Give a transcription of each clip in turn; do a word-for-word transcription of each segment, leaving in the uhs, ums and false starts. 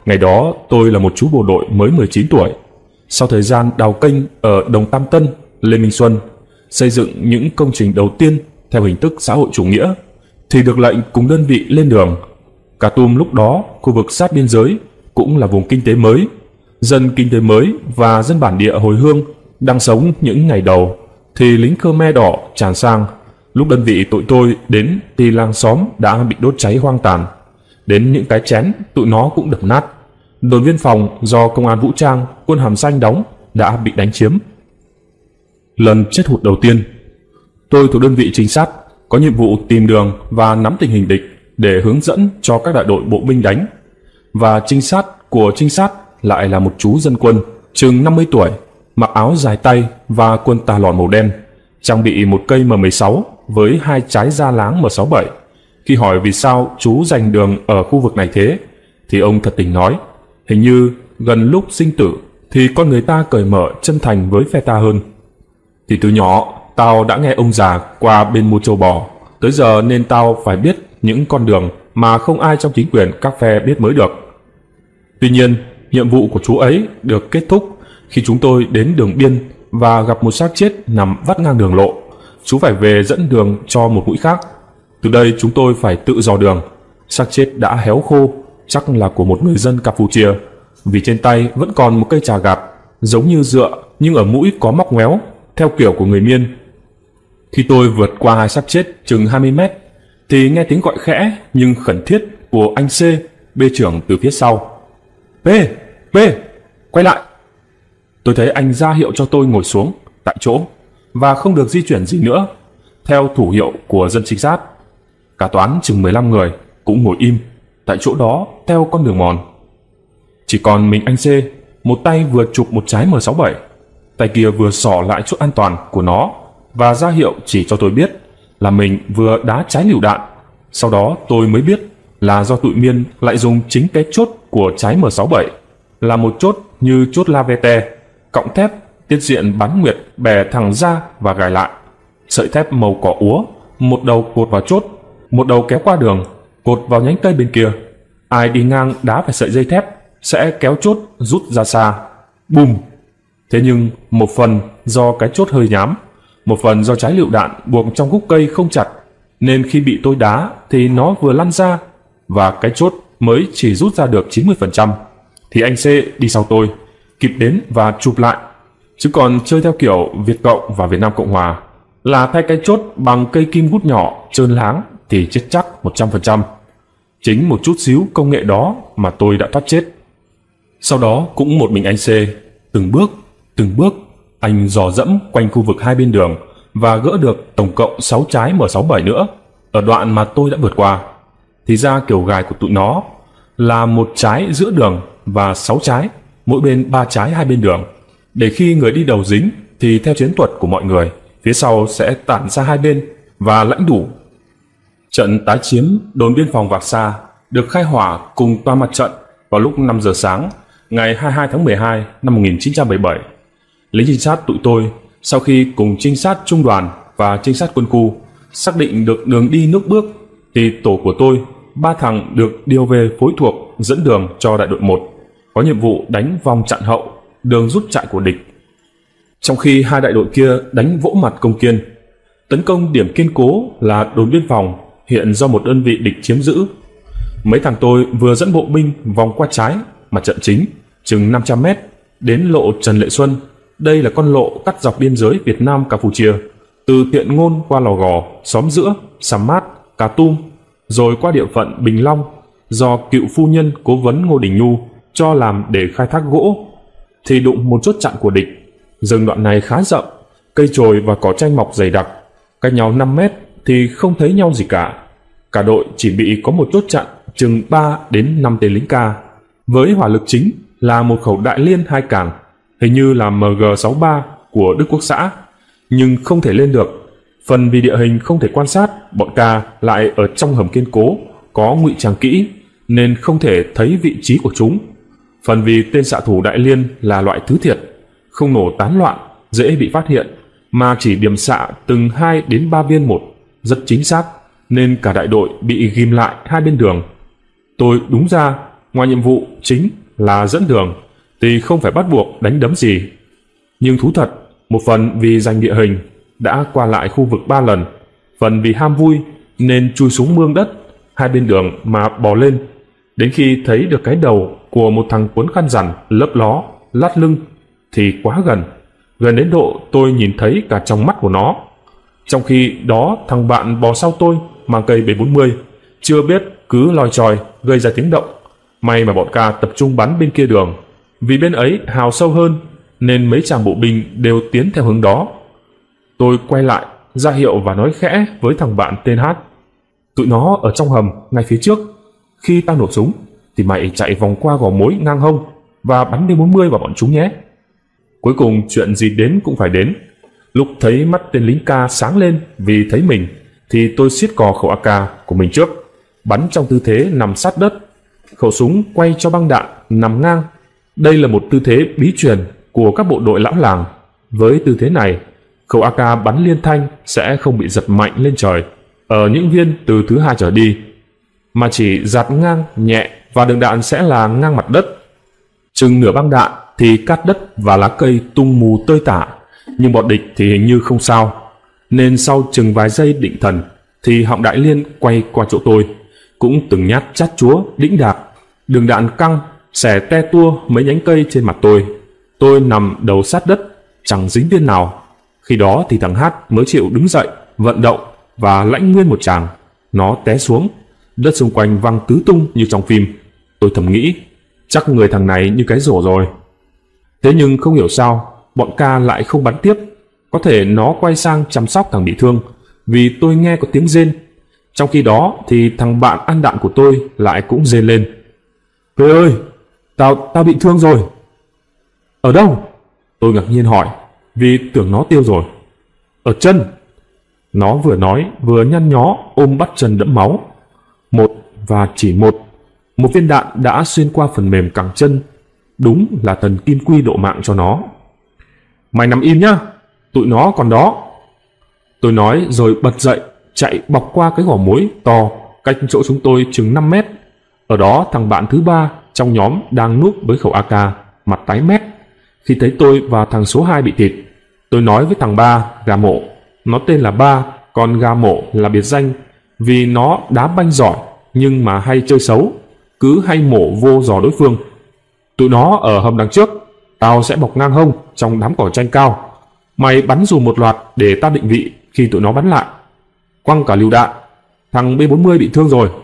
Ngày đó tôi là một chú bộ đội mới mười chín tuổi. Sau thời gian đào kênh ở Đồng Tam Tân, Lê Minh Xuân, xây dựng những công trình đầu tiên theo hình thức xã hội chủ nghĩa, thì được lệnh cùng đơn vị lên đường. Cà Tum lúc đó, khu vực sát biên giới, cũng là vùng kinh tế mới. Dân kinh tế mới và dân bản địa hồi hương đang sống những ngày đầu, thì lính Khmer đỏ tràn sang. Lúc đơn vị tụi tôi đến thì làng xóm đã bị đốt cháy hoang tàn. Đến những cái chén tụi nó cũng đập nát. Đồn biên phòng do công an vũ trang, quân Hàm Xanh đóng đã bị đánh chiếm. Lần chết hụt đầu tiên, tôi thuộc đơn vị trinh sát, có nhiệm vụ tìm đường và nắm tình hình địch để hướng dẫn cho các đại đội bộ binh đánh. Và trinh sát của trinh sát lại là một chú dân quân chừng năm mươi tuổi, mặc áo dài tay và quần tà lọn màu đen, trang bị một cây M mười sáu với hai trái da láng M sáu bảy. Khi hỏi vì sao chú giành đường ở khu vực này thế, thì ông thật tình nói, hình như gần lúc sinh tử thì con người ta cởi mở chân thành với phe ta hơn. Thì từ nhỏ tao đã nghe ông già qua bên mua trâu bò, tới giờ nên tao phải biết những con đường mà không ai trong chính quyền các phe biết mới được. Tuy nhiên, nhiệm vụ của chú ấy được kết thúc khi chúng tôi đến đường biên và gặp một xác chết nằm vắt ngang đường lộ. Chú phải về dẫn đường cho một mũi khác. Từ đây chúng tôi phải tự dò đường. Xác chết đã héo khô, chắc là của một người dân Campuchia, vì trên tay vẫn còn một cây trà gạt, giống như dựa nhưng ở mũi có móc ngoéo, theo kiểu của người Miên. Khi tôi vượt qua hai xác chết chừng hai mươi mét, thì nghe tiếng gọi khẽ nhưng khẩn thiết của anh C, bê trưởng từ phía sau. P, P, quay lại. Tôi thấy anh ra hiệu cho tôi ngồi xuống tại chỗ và không được di chuyển gì nữa, theo thủ hiệu của dân trinh sát. Cả toán chừng mười lăm người cũng ngồi im tại chỗ đó theo con đường mòn. Chỉ còn mình anh C, một tay vừa chụp một trái M sáu bảy, tay kia vừa xỏ lại chốt an toàn của nó và ra hiệu chỉ cho tôi biết là mình vừa đá trái lựu đạn. Sau đó tôi mới biết là do tụi Miên lại dùng chính cái chốt của trái M sáu bảy, là một chốt như chốt Lavete, cọng thép tiết diện bán nguyệt bè thẳng ra và gài lại. Sợi thép màu cỏ úa, một đầu cột vào chốt, một đầu kéo qua đường, cột vào nhánh cây bên kia. Ai đi ngang đá phải sợi dây thép sẽ kéo chốt rút ra xa. Bùm! Thế nhưng một phần do cái chốt hơi nhám, một phần do trái lựu đạn buộc trong gốc cây không chặt, nên khi bị tôi đá thì nó vừa lăn ra và cái chốt mới chỉ rút ra được chín mươi phần trăm. Thì anh C đi sau tôi kịp đến và chụp lại. Chứ còn chơi theo kiểu Việt Cộng và Việt Nam Cộng Hòa là thay cái chốt bằng cây kim gút nhỏ trơn láng thì chết chắc một trăm phần trăm. Chính một chút xíu công nghệ đó mà tôi đã thoát chết. Sau đó cũng một mình anh C, từng bước, từng bước, anh dò dẫm quanh khu vực hai bên đường và gỡ được tổng cộng sáu trái M sáu bảy nữa ở đoạn mà tôi đã vượt qua. Thì ra kiểu gài của tụi nó là một trái giữa đường và sáu trái, mỗi bên ba trái hai bên đường, để khi người đi đầu dính thì theo chiến thuật của mọi người, phía sau sẽ tản ra hai bên và lãnh đủ. Trận tái chiếm đồn biên phòng Vạc Sa được khai hỏa cùng toa mặt trận vào lúc năm giờ sáng ngày hai mươi hai tháng mười hai năm một nghìn chín trăm bảy mươi bảy. Lính trinh sát tụi tôi sau khi cùng trinh sát trung đoàn và trinh sát quân khu xác định được đường đi nước bước, thì tổ của tôi, ba thằng được điều về phối thuộc dẫn đường cho đại đội một, có nhiệm vụ đánh vòng chặn hậu, đường rút chạy của địch. Trong khi hai đại đội kia đánh vỗ mặt Công Kiên, tấn công điểm kiên cố là đồn biên phòng hiện do một đơn vị địch chiếm giữ. Mấy thằng tôi vừa dẫn bộ binh vòng qua trái mặt trận chính chừng năm trăm mét đến lộ Trần Lệ Xuân. Đây là con lộ cắt dọc biên giới Việt Nam Campuchia, từ Thiện Ngôn qua Lò Gò, Xóm Giữa, Sầm Mát, Cà Tum, rồi qua địa phận Bình Long do cựu phu nhân cố vấn Ngô Đình Nhu cho làm để khai thác gỗ, thì đụng một chốt chặn của địch. Rừng đoạn này khá rộng, cây chồi và cỏ tranh mọc dày đặc, cách nhau năm mét thì không thấy nhau gì cả. Cả đội chỉ bị có một chốt chặn chừng ba đến năm tên lính ca, với hỏa lực chính là một khẩu đại liên hai càng, hình như là M G sáu ba của Đức Quốc xã, nhưng không thể lên được. Phần vì địa hình không thể quan sát, bọn ca lại ở trong hầm kiên cố có ngụy trang kỹ nên không thể thấy vị trí của chúng. Phần vì tên xạ thủ đại liên là loại thứ thiệt, không nổ tán loạn, dễ bị phát hiện, mà chỉ điểm xạ từng hai đến ba viên một, rất chính xác, nên cả đại đội bị ghim lại hai bên đường. Tôi đúng ra Ngoài nhiệm vụ chính là dẫn đường thì không phải bắt buộc đánh đấm gì. Nhưng thú thật, một phần vì giành địa hình đã qua lại khu vực ba lần, phần vì ham vui nên chui xuống mương đất hai bên đường mà bò lên, đến khi thấy được cái đầu của một thằng cuốn khăn rằn lấp ló lát lưng thì quá gần, gần đến độ tôi nhìn thấy cả trong mắt của nó. Trong khi đó thằng bạn bò sau tôi mang cây B bốn mươi, chưa biết cứ loi choi gây ra tiếng động. May mà bọn ca tập trung bắn bên kia đường, vì bên ấy hào sâu hơn nên mấy chàng bộ binh đều tiến theo hướng đó. Tôi quay lại ra hiệu và nói khẽ với thằng bạn tên Hát: tụi nó ở trong hầm ngay phía trước, khi tao nổ súng thì mày chạy vòng qua gò mối ngang hông và bắn B bốn mươi vào bọn chúng nhé. Cuối cùng chuyện gì đến cũng phải đến. Lúc thấy mắt tên lính ca sáng lên vì thấy mình thì tôi siết cò khẩu a ca của mình trước, bắn trong tư thế nằm sát đất, khẩu súng quay cho băng đạn nằm ngang. Đây là một tư thế bí truyền của các bộ đội lão làng. Với tư thế này, khẩu a ca bắn liên thanh sẽ không bị giật mạnh lên trời ở những viên từ thứ hai trở đi, mà chỉ giạt ngang nhẹ và đường đạn sẽ là ngang mặt đất. Chừng nửa băng đạn thì cát đất và lá cây tung mù tơi tả, nhưng bọn địch thì hình như không sao, nên sau chừng vài giây định thần thì họng đại liên quay qua chỗ tôi, cũng từng nhát chát chúa đĩnh đạc. Đường đạn căng xẻ te tua mấy nhánh cây trên mặt tôi. Tôi nằm đầu sát đất, chẳng dính viên nào. Khi đó thì thằng Hát mới chịu đứng dậy vận động và lãnh nguyên một tràng. Nó té xuống, đất xung quanh văng tứ tung như trong phim. Tôi thầm nghĩ, chắc người thằng này như cái rổ rồi. Thế nhưng không hiểu sao bọn ca lại không bắn tiếp. Có thể nó quay sang chăm sóc thằng bị thương, vì tôi nghe có tiếng rên. Trong khi đó thì thằng bạn ăn đạn của tôi lại cũng rên lên: Huê ơi, tao tao bị thương rồi. Ở đâu? Tôi ngạc nhiên hỏi, vì tưởng nó tiêu rồi. Ở chân. Nó vừa nói vừa nhăn nhó ôm bắp chân đẫm máu. Một và chỉ một một viên đạn đã xuyên qua phần mềm cẳng chân. Đúng là thần kim quy độ mạng cho nó. Mày nằm im nhá, tụi nó còn đó. Tôi nói rồi bật dậy chạy bọc qua cái gò mối to cách chỗ chúng tôi chừng năm mét. Ở đó thằng bạn thứ ba trong nhóm đang núp với khẩu a ca, mặt tái mét khi thấy tôi và thằng số hai bị thịt. Tôi nói với thằng ba, gà mộ. Nó tên là Ba, còn gà mộ là biệt danh vì nó đá banh giỏi nhưng mà hay chơi xấu, cứ hay mổ vô giò đối phương. Tụi nó ở hầm đằng trước, tao sẽ bọc ngang hông trong đám cỏ tranh cao. Mày bắn dù một loạt để tao định vị khi tụi nó bắn lại. Quăng cả lựu đạn, thằng B bốn mươi bị thương rồi.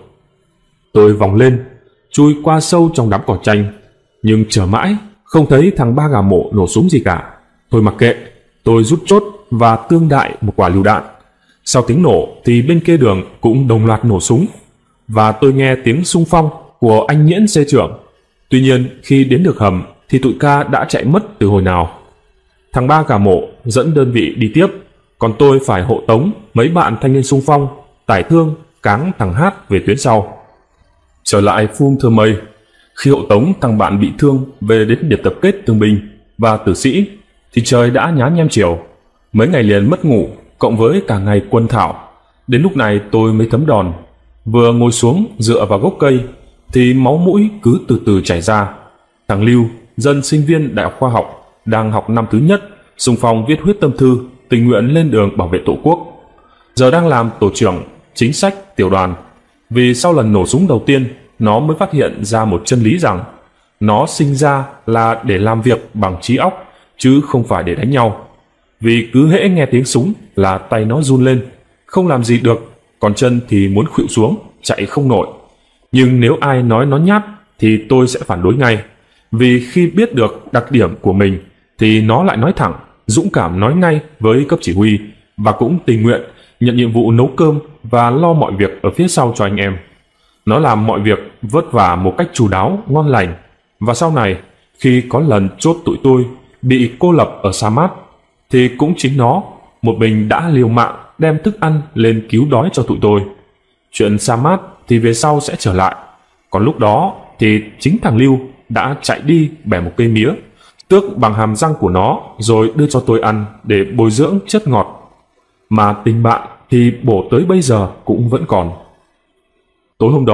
Tôi vòng lên, chui qua sâu trong đám cỏ tranh, nhưng chờ mãi không thấy thằng Ba gà mộ nổ súng gì cả. Thôi mặc kệ, tôi rút chốt và tương đại một quả lựu đạn. Sau tiếng nổ thì bên kia đường cũng đồng loạt nổ súng, và tôi nghe tiếng xung phong của anh Nhiễn xe trưởng. Tuy nhiên khi đến được hầm thì tụi ca đã chạy mất từ hồi nào. Thằng Ba gà mộ dẫn đơn vị đi tiếp, còn tôi phải hộ tống mấy bạn thanh niên xung phong tải thương cáng thằng Hát về tuyến sau. Trở lại Phum Thơ Mây, khi hộ tống thằng bạn bị thương về đến điểm tập kết thương binh và tử sĩ thì trời đã nhá nhem chiều. Mấy ngày liền mất ngủ cộng với cả ngày quân thảo, đến lúc này tôi mới thấm đòn. Vừa ngồi xuống dựa vào gốc cây thì máu mũi cứ từ từ chảy ra. Thằng Lưu, dân sinh viên đại học khoa học, đang học năm thứ nhất, xung phong viết huyết tâm thư tình nguyện lên đường bảo vệ tổ quốc, giờ đang làm tổ trưởng chính sách tiểu đoàn. Vì sau lần nổ súng đầu tiên, nó mới phát hiện ra một chân lý rằng nó sinh ra là để làm việc bằng trí óc chứ không phải để đánh nhau. Vì cứ hễ nghe tiếng súng là tay nó run lên, không làm gì được, còn chân thì muốn khuỵu xuống, chạy không nổi. Nhưng nếu ai nói nó nhát thì tôi sẽ phản đối ngay, vì khi biết được đặc điểm của mình thì nó lại nói thẳng, dũng cảm nói ngay với cấp chỉ huy, và cũng tình nguyện nhận nhiệm vụ nấu cơm và lo mọi việc ở phía sau cho anh em. Nó làm mọi việc vất vả một cách chu đáo, ngon lành. Và sau này, khi có lần chốt tụi tôi bị cô lập ở Sa Mát, thì cũng chính nó một mình đã liều mạng đem thức ăn lên cứu đói cho tụi tôi. Chuyện Sa Mát thì về sau sẽ trở lại. Còn lúc đó thì chính thằng Lưu đã chạy đi bẻ một cây mía, tước bằng hàm răng của nó rồi đưa cho tôi ăn để bồi dưỡng chất ngọt. Mà tình bạn thì bổ tới bây giờ cũng vẫn còn. Tối hôm đó,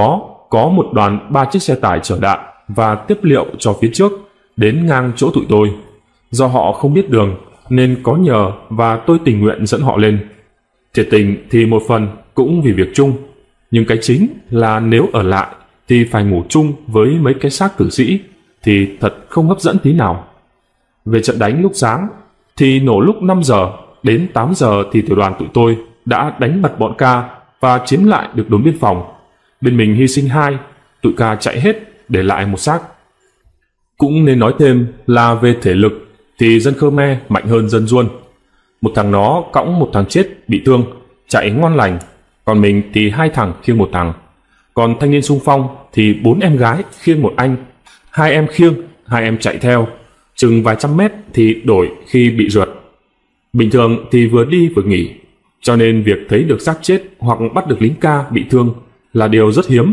có một đoàn ba chiếc xe tải chở đạn và tiếp liệu cho phía trước đến ngang chỗ tụi tôi. Do họ không biết đường nên có nhờ và tôi tình nguyện dẫn họ lên. Thiệt tình thì một phần cũng vì việc chung, nhưng cái chính là nếu ở lại thì phải ngủ chung với mấy cái xác tử sĩ thì thật không hấp dẫn tí nào. Về trận đánh lúc sáng thì nổ lúc năm giờ, đến tám giờ thì tiểu đoàn tụi tôi đã đánh bật bọn Ca và chiếm lại được đồn biên phòng. Bên mình hy sinh hai, tụi Ca chạy hết để lại một xác. Cũng nên nói thêm là về thể lực thì dân Khmer mạnh hơn dân Duôn. Một thằng nó cõng một thằng chết bị thương, chạy ngon lành, còn mình thì hai thằng khiêng một thằng. Còn thanh niên xung phong thì bốn em gái khiêng một anh, hai em khiêng, hai em chạy theo, chừng vài trăm mét thì đổi khi bị rượt. Bình thường thì vừa đi vừa nghỉ, cho nên việc thấy được xác chết hoặc bắt được lính Ca bị thương là điều rất hiếm.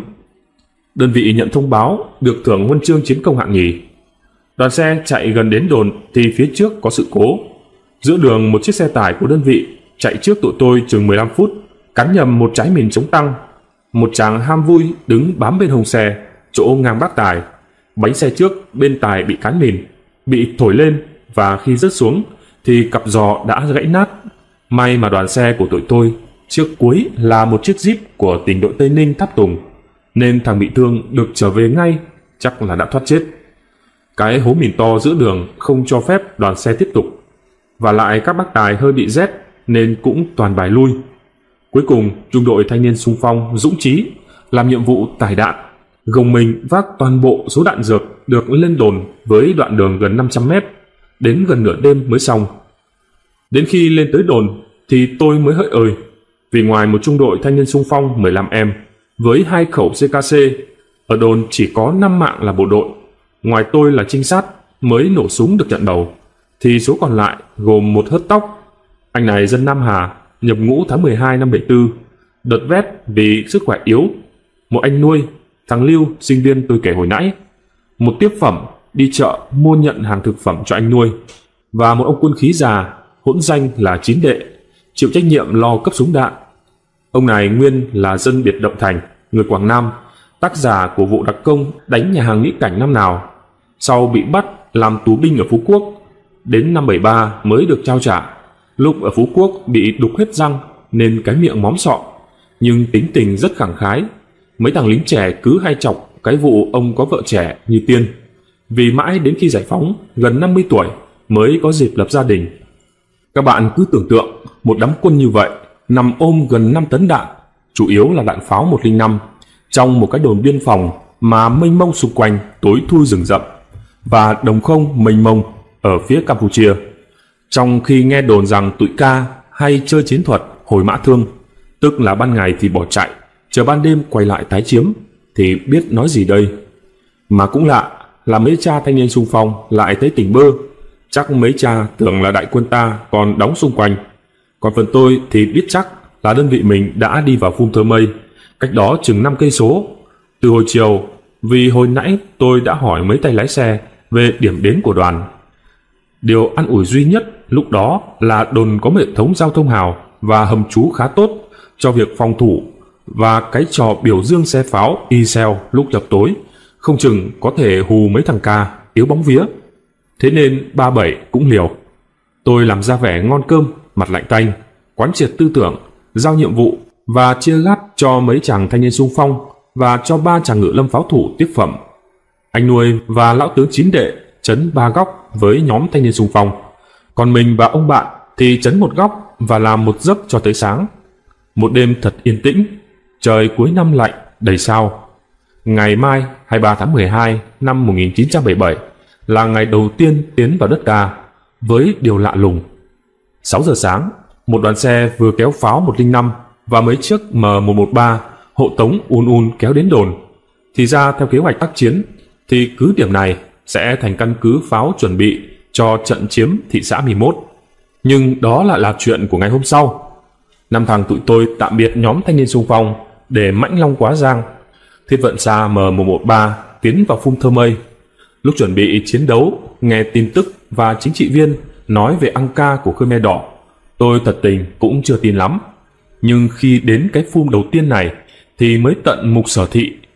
Đơn vị nhận thông báo được thưởng huân chương chiến công hạng nhì. Đoàn xe chạy gần đến đồn thì phía trước có sự cố. Giữa đường một chiếc xe tải của đơn vị chạy trước tụi tôi chừng mười lăm phút, cắn nhầm một trái mìn chống tăng. Một chàng ham vui đứng bám bên hông xe, chỗ ngang bác tài. Bánh xe trước bên tài bị cán mìn, bị thổi lên và khi rớt xuống thì cặp giò đã gãy nát. May mà đoàn xe của tụi tôi trước cuối là một chiếc Jeep của tỉnh đội Tây Ninh tháp tùng, nên thằng bị thương được trở về ngay, chắc là đã thoát chết. Cái hố mìn to giữa đường không cho phép đoàn xe tiếp tục, và lại các bác tài hơi bị rét nên cũng toàn bài lui. Cuối cùng trung đội thanh niên xung phong dũng chí làm nhiệm vụ tải đạn, gồng mình vác toàn bộ số đạn dược được lên đồn với đoạn đường gần năm trăm mét, đến gần nửa đêm mới xong. Đến khi lên tới đồn thì tôi mới hỡi ơi, vì ngoài một trung đội thanh niên xung phong mười lăm em với hai khẩu xê ca xê, ở đồn chỉ có năm mạng là bộ đội. Ngoài tôi là trinh sát mới nổ súng được trận đầu, thì số còn lại gồm một hớt tóc. Anh này dân Nam Hà, nhập ngũ tháng mười hai năm bảy tư, đợt vét vì sức khỏe yếu. Một anh nuôi, thằng Lưu, sinh viên tôi kể hồi nãy. Một tiếp phẩm đi chợ mua nhận hàng thực phẩm cho anh nuôi. Và một ông quân khí già, hỗn danh là Chín Đệ, chịu trách nhiệm lo cấp súng đạn. Ông này nguyên là dân biệt Động Thành, người Quảng Nam, tác giả của vụ đặc công đánh nhà hàng Mỹ Cảnh năm nào. Sau bị bắt làm tù binh ở Phú Quốc, đến năm bảy ba mới được trao trả. Lúc ở Phú Quốc bị đục hết răng nên cái miệng móm sọ, nhưng tính tình rất khẳng khái. Mấy thằng lính trẻ cứ hay chọc cái vụ ông có vợ trẻ như Tiên, vì mãi đến khi giải phóng gần năm mươi tuổi mới có dịp lập gia đình. Các bạn cứ tưởng tượng một đám quân như vậy nằm ôm gần năm tấn đạn, chủ yếu là đạn pháo một không năm, trong một cái đồn biên phòng mà mênh mông xung quanh tối thui rừng rậm và đồng không mênh mông ở phía Campuchia. Trong khi nghe đồn rằng tụi Ca hay chơi chiến thuật hồi mã thương, tức là ban ngày thì bỏ chạy, chờ ban đêm quay lại tái chiếm, thì biết nói gì đây. Mà cũng lạ là mấy cha thanh niên xung phong lại thấy tỉnh bơ. Chắc mấy cha tưởng là đại quân ta còn đóng xung quanh. Còn phần tôi thì biết chắc là đơn vị mình đã đi vào Phum Thơ Mây, cách đó chừng năm cây số. Từ hồi chiều, vì hồi nãy tôi đã hỏi mấy tay lái xe về điểm đến của đoàn. Điều an ủi duy nhất lúc đó là đồn có một hệ thống giao thông hào và hầm trú khá tốt cho việc phòng thủ, và cái trò biểu dương xe pháo y-cell lúc chập tối không chừng có thể hù mấy thằng Ca yếu bóng vía. Thế nên ba bảy cũng liều. Tôi làm ra vẻ ngon cơm, mặt lạnh tanh, quán triệt tư tưởng, giao nhiệm vụ và chia gác cho mấy chàng thanh niên xung phong và cho ba chàng ngự lâm pháo thủ tiếp phẩm. Anh nuôi và lão tướng Chín Đệ trấn ba góc với nhóm thanh niên xung phong, còn mình và ông bạn thì trấn một góc và làm một giấc cho tới sáng. Một đêm thật yên tĩnh, trời cuối năm lạnh đầy sao. Ngày mai hai mươi ba tháng mười hai năm một nghìn chín trăm bảy mươi bảy là ngày đầu tiên tiến vào đất Ca, với điều lạ lùng. sáu giờ sáng, một đoàn xe vừa kéo pháo một không năm và mấy chiếc M một một ba hộ tống un un kéo đến đồn. Thì ra theo kế hoạch tác chiến thì cứ điểm này sẽ thành căn cứ pháo chuẩn bị cho trận chiếm thị xã mười một. Nhưng đó lại là chuyện của ngày hôm sau. Năm thằng tụi tôi tạm biệt nhóm thanh niên xung phong để mãnh long quá giang. Thiết vận xa M một một ba tiến vào Phum Thơ Mây. Lúc chuẩn bị chiến đấu, nghe tin tức và chính trị viên nói về Ang Ca của Khmer Đỏ, tôi thật tình cũng chưa tin lắm. Nhưng khi đến cái phum đầu tiên này thì mới tận mục sở thị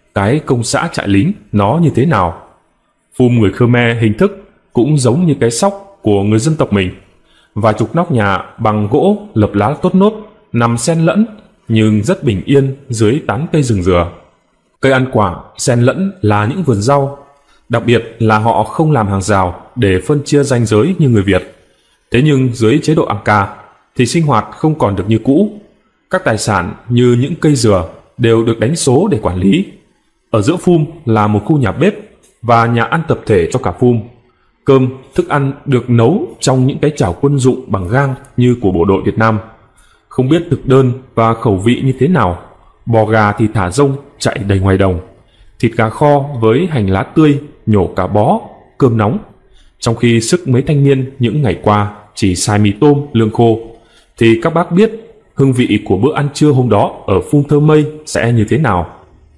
cái công xã trại lính nó như thế nào. Phum người Khmer hình thức cũng giống như cái sóc của người dân tộc mình. Vài chục nóc nhà bằng gỗ lợp lá tốt nốt nằm xen lẫn nhưng rất bình yên dưới tán cây rừng dừa. Cây ăn quả xen lẫn là những vườn rau, đặc biệt là họ không làm hàng rào để phân chia ranh giới như người Việt. Thế nhưng dưới chế độ Angka thì sinh hoạt không còn được như cũ. Các tài sản như những cây dừa đều được đánh số để quản lý. Ở giữa Phum là một khu nhà bếp và nhà ăn tập thể cho cả Phum. Cơm, thức ăn được nấu trong những cái chảo quân dụng bằng gang như của bộ đội Việt Nam. Không biết thực đơn và khẩu vị như thế nào, bò gà thì thả rông chạy đầy ngoài đồng, thịt gà kho với hành lá tươi nhổ cả bó, cơm nóng. Trong khi sức mấy thanh niên những ngày qua chỉ xài mì tôm, lương khô, thì các bác biết hương vị của bữa ăn trưa hôm đó ở Phum Thơ Mây sẽ như thế nào.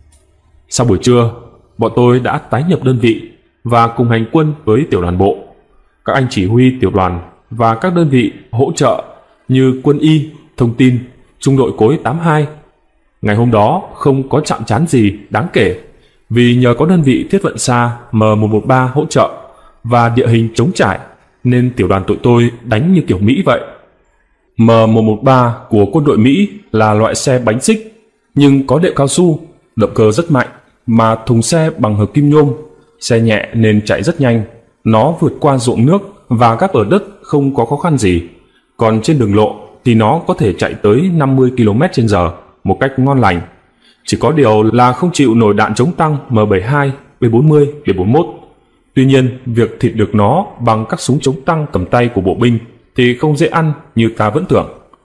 Sau buổi trưa, bọn tôi đã tái nhập đơn vị và cùng hành quân với tiểu đoàn bộ, các anh chỉ huy tiểu đoàn và các đơn vị hỗ trợ như quân y, thông tin, trung đội cối tám hai. Ngày hôm đó không có chạm trán gì đáng kể, vì nhờ có đơn vị thiết vận xa M một một ba hỗ trợ và địa hình trống trải nên tiểu đoàn tụi tôi đánh như kiểu Mỹ vậy. M một một ba của quân đội Mỹ là loại xe bánh xích nhưng có đệm cao su, động cơ rất mạnh mà thùng xe bằng hợp kim nhôm, xe nhẹ nên chạy rất nhanh. Nó vượt qua ruộng nước và các bờ đất không có khó khăn gì. Còn trên đường lộ thì nó có thể chạy tới năm mươi ki lô mét trên giờ một cách ngon lành. Chỉ có điều là không chịu nổi đạn chống tăng M bảy hai, B bốn mươi, B bốn mốt. Tuy nhiên, việc thịt được nó bằng các súng chống tăng cầm tay của bộ binh thì không dễ ăn như ta vẫn tưởng.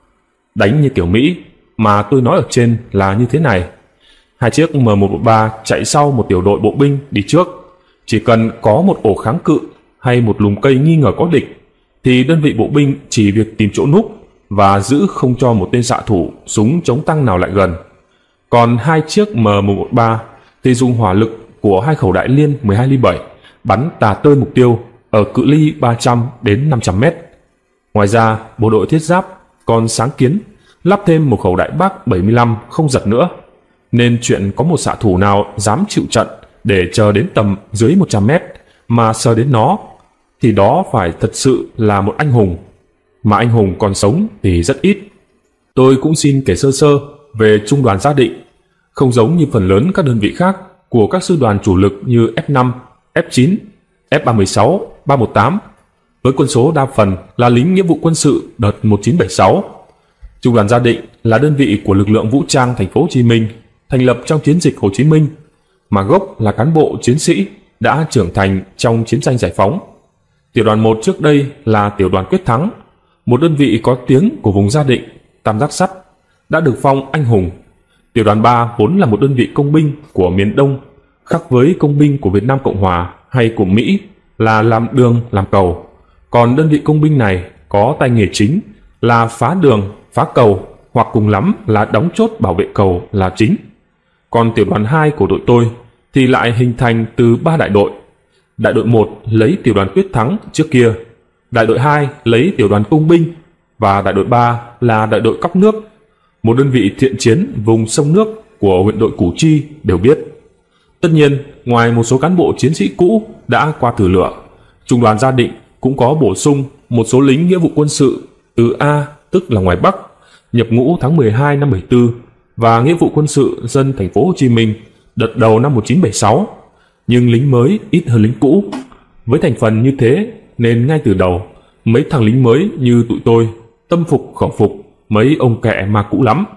Đánh như kiểu Mỹ mà tôi nói ở trên là như thế này. Hai chiếc M một một ba chạy sau một tiểu đội bộ binh đi trước. Chỉ cần có một ổ kháng cự hay một lùm cây nghi ngờ có địch thì đơn vị bộ binh chỉ việc tìm chỗ núp và giữ không cho một tên xạ thủ súng chống tăng nào lại gần. Còn hai chiếc M một một ba thì dùng hỏa lực của hai khẩu đại liên mười hai ly bảy bắn tà tơi mục tiêu ở cự ly ba trăm đến năm trăm mét. Ngoài ra, bộ đội thiết giáp còn sáng kiến lắp thêm một khẩu đại bác bảy mươi lăm không giật nữa, nên chuyện có một xạ thủ nào dám chịu trận để chờ đến tầm dưới một trăm mét mà sờ đến nó thì đó phải thật sự là một anh hùng, mà anh hùng còn sống thì rất ít. Tôi cũng xin kể sơ sơ về trung đoàn Gia Định. Không giống như phần lớn các đơn vị khác của các sư đoàn chủ lực như F năm, F chín, F ba mươi sáu, ba một tám, với quân số đa phần là lính nghĩa vụ quân sự đợt một chín bảy sáu. Trung đoàn Gia Định là đơn vị của lực lượng vũ trang thành phố Hồ Chí Minh, thành lập trong chiến dịch Hồ Chí Minh, mà gốc là cán bộ chiến sĩ đã trưởng thành trong chiến tranh giải phóng. Tiểu đoàn một trước đây là tiểu đoàn Quyết Thắng, một đơn vị có tiếng của vùng Gia Định, Tam Giác Sắt, đã được phong anh hùng. Tiểu đoàn ba vốn là một đơn vị công binh của miền Đông, khác với công binh của Việt Nam Cộng Hòa hay của Mỹ là làm đường, làm cầu. Còn đơn vị công binh này có tay nghề chính là phá đường, phá cầu, hoặc cùng lắm là đóng chốt bảo vệ cầu là chính. Còn tiểu đoàn hai của đội tôi thì lại hình thành từ ba đại đội. Đại đội một lấy tiểu đoàn Quyết Thắng trước kia, đại đội hai lấy tiểu đoàn công binh và đại đội ba là đại đội Cóc Nước, một đơn vị thiện chiến vùng sông nước của huyện đội Củ Chi đều biết. Tất nhiên, ngoài một số cán bộ chiến sĩ cũ đã qua thử lửa, trung đoàn Gia Định cũng có bổ sung một số lính nghĩa vụ quân sự từ A, tức là ngoài Bắc, nhập ngũ tháng mười hai năm bảy tư và nghĩa vụ quân sự dân thành phố Hồ Chí Minh đợt đầu năm một chín bảy sáu. Nhưng lính mới ít hơn lính cũ. Với thành phần như thế nên ngay từ đầu, mấy thằng lính mới như tụi tôi tâm phục khẩu phục mấy ông kẹ ma cũ lắm.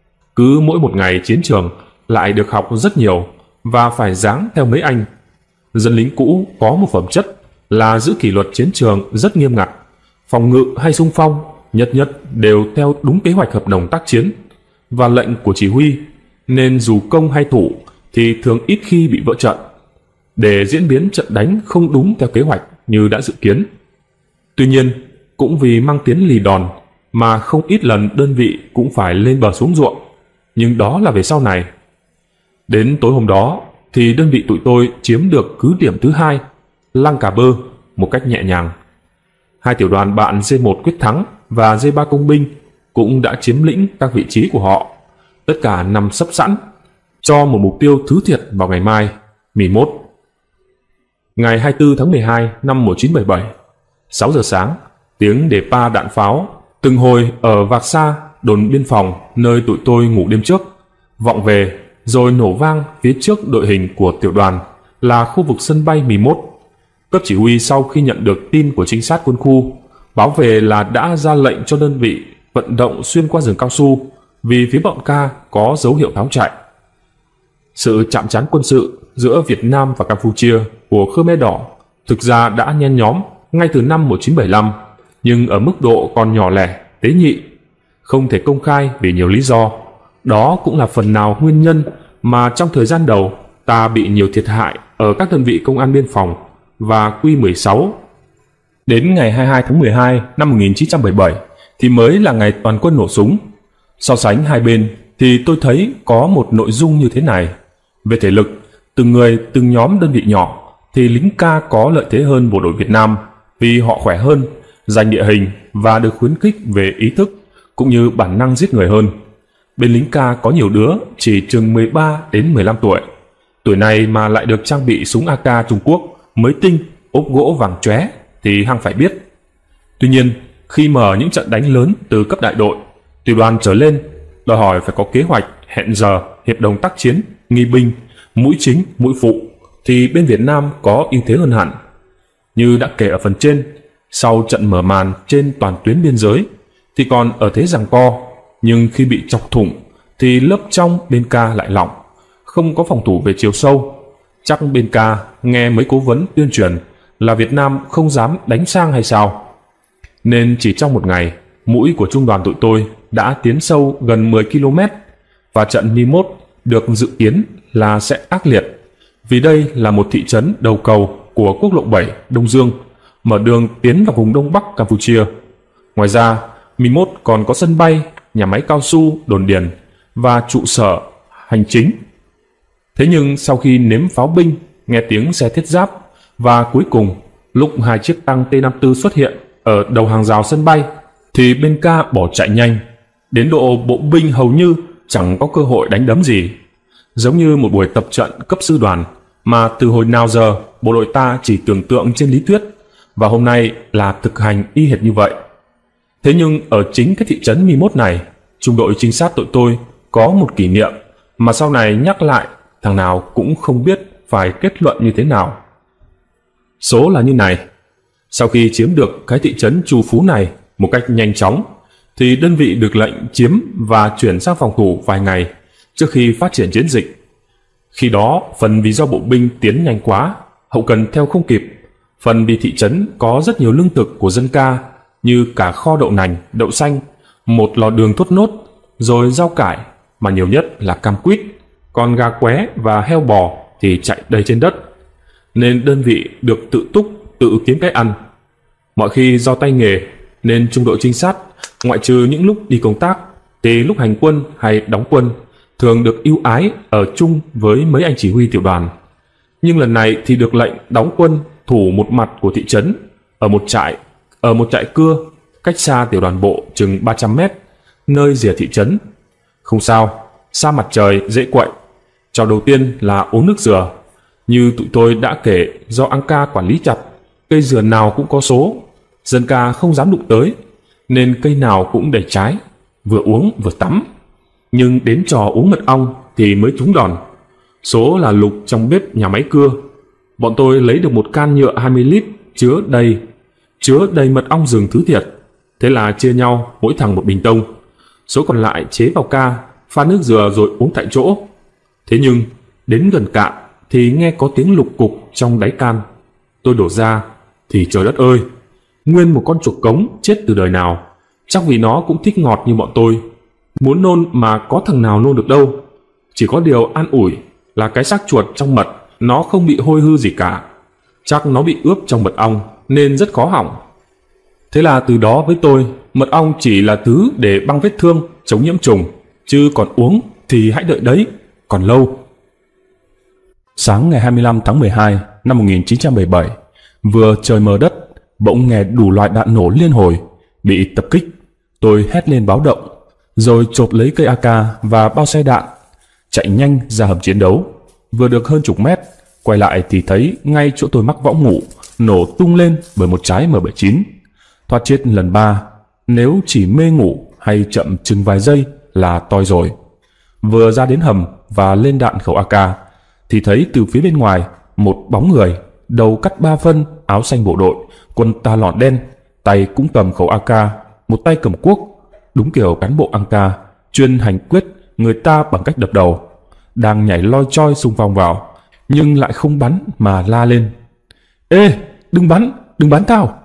Cứ mỗi một ngày chiến trường lại được học rất nhiều và phải dáng theo mấy anh. Dân lính cũ có một phẩm chất là giữ kỷ luật chiến trường rất nghiêm ngặt, phòng ngự hay xung phong nhất nhất đều theo đúng kế hoạch hợp đồng tác chiến và lệnh của chỉ huy, nên dù công hay thủ thì thường ít khi bị vỡ trận, để diễn biến trận đánh không đúng theo kế hoạch như đã dự kiến. Tuy nhiên, cũng vì mang tiếng lì đòn mà không ít lần đơn vị cũng phải lên bờ xuống ruộng, nhưng đó là về sau này. Đến tối hôm đó thì đơn vị tụi tôi chiếm được cứ điểm thứ hai, Lăng Cà Bơ, một cách nhẹ nhàng. Hai tiểu đoàn bạn D một Quyết Thắng và D ba Công binh cũng đã chiếm lĩnh các vị trí của họ, tất cả nằm sấp sẵn. cho một mục tiêu thứ thiệt vào ngày mai, mười mốt. Ngày hai mươi tư tháng mười hai năm một nghìn chín trăm bảy mươi bảy, sáu giờ sáng, tiếng đề pa đạn pháo từng hồi ở Vạc Sa, đồn biên phòng nơi tụi tôi ngủ đêm trước, vọng về rồi nổ vang phía trước đội hình của tiểu đoàn là khu vực sân bay mười mốt. Cấp chỉ huy sau khi nhận được tin của trinh sát quân khu báo về là đã ra lệnh cho đơn vị vận động xuyên qua rừng cao su vì phía bọn Ca có dấu hiệu tháo chạy. Sự chạm trán quân sự giữa Việt Nam và Campuchia của Khmer Đỏ thực ra đã nhen nhóm ngay từ năm một nghìn chín trăm bảy mươi lăm, nhưng ở mức độ còn nhỏ lẻ, tế nhị, không thể công khai vì nhiều lý do. Đó cũng là phần nào nguyên nhân mà trong thời gian đầu ta bị nhiều thiệt hại ở các đơn vị công an biên phòng và Q mười sáu. Đến ngày hai mươi hai tháng mười hai năm một nghìn chín trăm bảy mươi bảy thì mới là ngày toàn quân nổ súng. So sánh hai bên thì tôi thấy có một nội dung như thế này. Về thể lực, từng người từng nhóm đơn vị nhỏ thì lính Ca có lợi thế hơn bộ đội Việt Nam vì họ khỏe hơn, giành địa hình và được khuyến khích về ý thức cũng như bản năng giết người hơn. Bên lính Ca có nhiều đứa chỉ chừng mười ba đến mười lăm tuổi. Tuổi này mà lại được trang bị súng a ca Trung Quốc mới tinh, ốp gỗ vàng chóe thì hăng phải biết. Tuy nhiên, khi mở những trận đánh lớn từ cấp đại đội, tiểu đoàn trở lên, đòi hỏi phải có kế hoạch, hẹn giờ, hiệp đồng tác chiến, nghi binh, mũi chính, mũi phụ, thì bên Việt Nam có ưu thế hơn hẳn. Như đã kể ở phần trên, sau trận mở màn trên toàn tuyến biên giới thì còn ở thế giằng co, nhưng khi bị chọc thủng thì lớp trong bên Ca lại lỏng, không có phòng thủ về chiều sâu. Chắc bên Ca nghe mấy cố vấn tuyên truyền là Việt Nam không dám đánh sang hay sao. Nên chỉ trong một ngày, mũi của trung đoàn tụi tôi đã tiến sâu gần mười ki lô mét, và trận mười mốt được dự kiến là sẽ ác liệt, vì đây là một thị trấn đầu cầu của quốc lộ bảy Đông Dương, mở đường tiến vào vùng Đông Bắc Campuchia. Ngoài ra, mười mốt còn có sân bay, nhà máy cao su, đồn điền và trụ sở hành chính. Thế nhưng sau khi nếm pháo binh, nghe tiếng xe thiết giáp và cuối cùng lúc hai chiếc tăng T năm mươi tư xuất hiện ở đầu hàng rào sân bay thì bên Ca bỏ chạy nhanh, đến độ bộ binh hầu như chẳng có cơ hội đánh đấm gì. Giống như một buổi tập trận cấp sư đoàn mà từ hồi nào giờ bộ đội ta chỉ tưởng tượng trên lý thuyết, và hôm nay là thực hành y hệt như vậy. Thế nhưng ở chính cái thị trấn mười mốt này, trung đội trinh sát tụi tôi có một kỷ niệm mà sau này nhắc lại thằng nào cũng không biết phải kết luận như thế nào. Số là như này: sau khi chiếm được cái thị trấn Chu Phú này một cách nhanh chóng thì đơn vị được lệnh chiếm và chuyển sang phòng thủ vài ngày trước khi phát triển chiến dịch. Khi đó, phần vì do bộ binh tiến nhanh quá, hậu cần theo không kịp, phần vì thị trấn có rất nhiều lương thực của dân Ca như cả kho đậu nành, đậu xanh, một lò đường thốt nốt, rồi rau cải, mà nhiều nhất là cam quýt, còn gà qué và heo bò thì chạy đầy trên đất. Nên đơn vị được tự túc, tự kiếm cái ăn. Mọi khi do tay nghề nên trung đội trinh sát, ngoại trừ những lúc đi công tác, thì lúc hành quân hay đóng quân thường được ưu ái ở chung với mấy anh chỉ huy tiểu đoàn. Nhưng lần này thì được lệnh đóng quân thủ một mặt của thị trấn ở một trại ở một trại cưa cách xa tiểu đoàn bộ chừng ba trăm mét, nơi rìa thị trấn. Không sao, xa mặt trời dễ quậy. Trò đầu tiên là uống nước dừa. Như tụi tôi đã kể, do Ang Ca quản lý chặt, cây dừa nào cũng có số, dân Ca không dám đụng tới, nên cây nào cũng đầy trái, vừa uống vừa tắm. Nhưng đến trò uống mật ong thì mới trúng đòn. Số là lục trong bếp nhà máy cưa. Bọn tôi lấy được một can nhựa hai mươi lít chứa đầy chứa đầy mật ong rừng thứ thiệt. Thế là chia nhau mỗi thằng một bình tông. Số còn lại chế vào ca, pha nước dừa rồi uống tại chỗ. Thế nhưng đến gần cạn thì nghe có tiếng lục cục trong đáy can. Tôi đổ ra thì trời đất ơi, nguyên một con chuột cống chết từ đời nào. Chắc vì nó cũng thích ngọt như bọn tôi. Muốn nôn mà có thằng nào nôn được đâu. Chỉ có điều an ủi là cái xác chuột trong mật nó không bị hôi hư gì cả. Chắc nó bị ướp trong mật ong nên rất khó hỏng. Thế là từ đó với tôi, mật ong chỉ là thứ để băng vết thương, chống nhiễm trùng, chứ còn uống thì hãy đợi đấy, còn lâu. Sáng ngày hai mươi lăm tháng mười hai năm một nghìn chín trăm bảy mươi bảy, vừa trời mờ đất, bỗng nghe đủ loại đạn nổ liên hồi. Bị tập kích, tôi hét lên báo động, rồi chộp lấy cây a ca và bao xe đạn. chạy nhanh ra hầm chiến đấu. Vừa được hơn chục mét, quay lại thì thấy ngay chỗ tôi mắc võng ngủ nổ tung lên bởi một trái M bảy chín. Thoát chết lần ba, nếu chỉ mê ngủ hay chậm chừng vài giây là toi rồi. Vừa ra đến hầm và lên đạn khẩu a ca thì thấy từ phía bên ngoài một bóng người, đầu cắt ba phân, áo xanh bộ đội, quần tà lọn đen, tay cũng cầm khẩu a ca, một tay cầm cuốc, đúng kiểu cán bộ a ca chuyên hành quyết người ta bằng cách đập đầu, đang nhảy loi choi xung phong vào, nhưng lại không bắn mà la lên: "Ê, đừng bắn, đừng bắn tao!"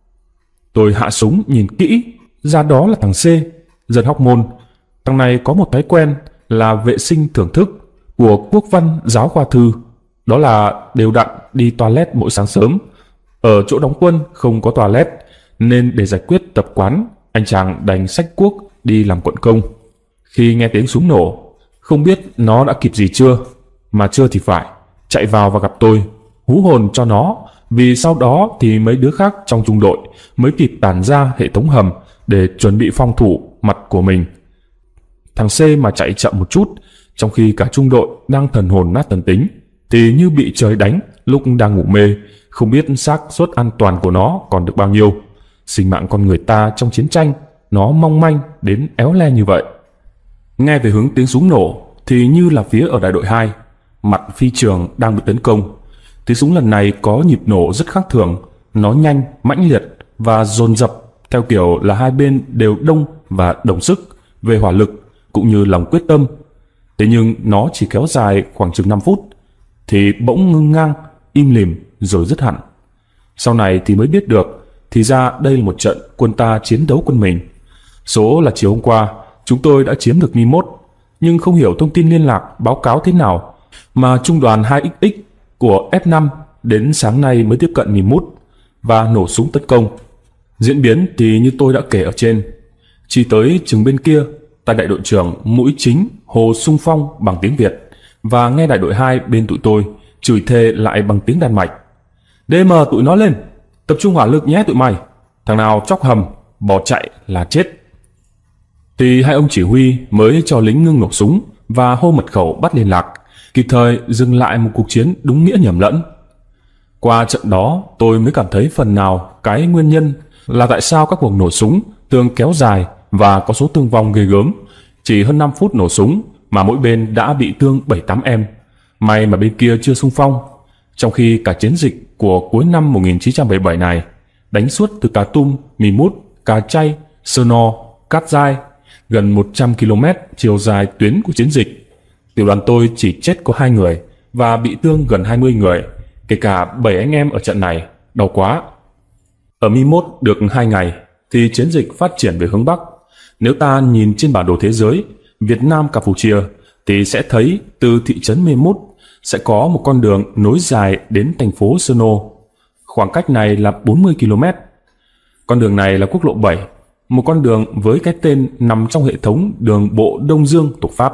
Tôi hạ súng nhìn kỹ, ra đó là thằng C, dân Hóc Môn. Thằng này có một thói quen là vệ sinh thưởng thức của quốc văn giáo khoa thư, đó là đều đặn đi toilet mỗi sáng sớm. Ở chỗ đóng quân không có toilet, nên để giải quyết tập quán, anh chàng đành xách cuốc đi làm quận công. Khi nghe tiếng súng nổ, không biết nó đã kịp gì chưa, mà chưa thì phải, chạy vào và gặp tôi, hú hồn cho nó, vì sau đó thì mấy đứa khác trong trung đội mới kịp tản ra hệ thống hầm để chuẩn bị phòng thủ mặt của mình. Thằng C mà chạy chậm một chút, trong khi cả trung đội đang thần hồn nát thần tính, thì như bị trời đánh lúc đang ngủ mê, không biết xác suất an toàn của nó còn được bao nhiêu. Sinh mạng con người ta trong chiến tranh, nó mong manh đến éo le như vậy. Nghe về hướng tiếng súng nổ thì như là phía ở đại đội hai, mặt phi trường đang bị tấn công. Tiếng súng lần này có nhịp nổ rất khác thường, nó nhanh, mãnh liệt và dồn dập, theo kiểu là hai bên đều đông và đồng sức về hỏa lực cũng như lòng quyết tâm. Thế nhưng nó chỉ kéo dài khoảng chừng năm phút thì bỗng ngưng ngang, im lìm rồi dứt hẳn. Sau này thì mới biết được, thì ra đây là một trận quân ta chiến đấu quân mình. Số là chiều hôm qua chúng tôi đã chiếm được Mi mốt, nhưng không hiểu thông tin liên lạc báo cáo thế nào mà trung đoàn hai X X của F năm đến sáng nay mới tiếp cận Mi mốt và nổ súng tấn công. Diễn biến thì như tôi đã kể ở trên, chỉ tới chừng bên kia, tại đại đội trưởng mũi chính Hồ xung phong bằng tiếng Việt, và nghe đại đội hai bên tụi tôi chửi thề lại bằng tiếng Đan Mạch: "đê em tụi nó lên, tập trung hỏa lực nhé tụi mày, thằng nào chóc hầm bỏ chạy là chết." Thì hai ông chỉ huy mới cho lính ngưng nổ súng và hô mật khẩu bắt liên lạc, kịp thời dừng lại một cuộc chiến đúng nghĩa nhầm lẫn. Qua trận đó tôi mới cảm thấy phần nào cái nguyên nhân là tại sao các cuộc nổ súng thường kéo dài và có số thương vong ghê gớm. Chỉ hơn năm phút nổ súng mà mỗi bên đã bị thương bảy tám em. May mà bên kia chưa xung phong. Trong khi cả chiến dịch của cuối năm một nghìn chín trăm bảy mươi bảy này đánh suốt từ Cà Tum, Mì Mút, Cà Chay, Sơn No, Cát Giai, gần một trăm ki lô mét chiều dài tuyến của chiến dịch, tiểu đoàn tôi chỉ chết có hai người và bị thương gần hai mươi người, kể cả bảy anh em ở trận này. Đau quá. Ở Mi mốt được hai ngày thì chiến dịch phát triển về hướng Bắc. Nếu ta nhìn trên bản đồ thế giới Việt Nam Campuchia thì sẽ thấy từ thị trấn Mi mốt sẽ có một con đường nối dài đến thành phố Sơn No. Khoảng cách này là bốn mươi ki lô mét. Con đường này là quốc lộ bảy, một con đường với cái tên nằm trong hệ thống đường bộ Đông Dương thuộc Pháp.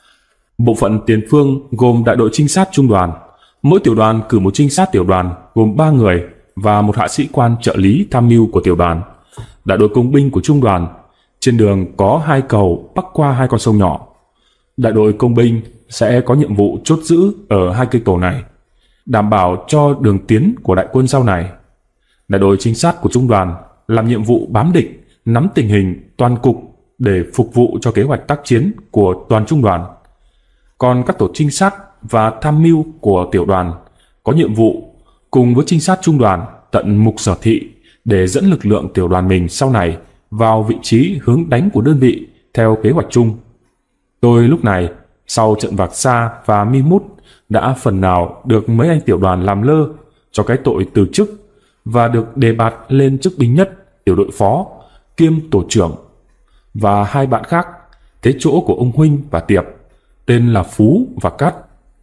Bộ phận tiền phương gồm đại đội trinh sát trung đoàn. Mỗi tiểu đoàn cử một trinh sát tiểu đoàn gồm ba người và một hạ sĩ quan trợ lý tham mưu của tiểu đoàn. Đại đội công binh của trung đoàn. Trên đường có hai cầu bắc qua hai con sông nhỏ. Đại đội công binh sẽ có nhiệm vụ chốt giữ ở hai cây cầu này, đảm bảo cho đường tiến của đại quân sau này. Đại đội trinh sát của trung đoàn làm nhiệm vụ bám địch, nắm tình hình toàn cục để phục vụ cho kế hoạch tác chiến của toàn trung đoàn. Còn các tổ trinh sát và tham mưu của tiểu đoàn có nhiệm vụ cùng với trinh sát trung đoàn tận mục sở thị để dẫn lực lượng tiểu đoàn mình sau này vào vị trí hướng đánh của đơn vị theo kế hoạch chung. Tôi lúc này, sau trận Vạc Sa và Mi mốt, đã phần nào được mấy anh tiểu đoàn làm lơ cho cái tội từ chức và được đề bạt lên chức binh nhất, tiểu đội phó, kiêm tổ trưởng. Và hai bạn khác thế chỗ của ông Huynh và Tiệp, tên là Phú và Cát.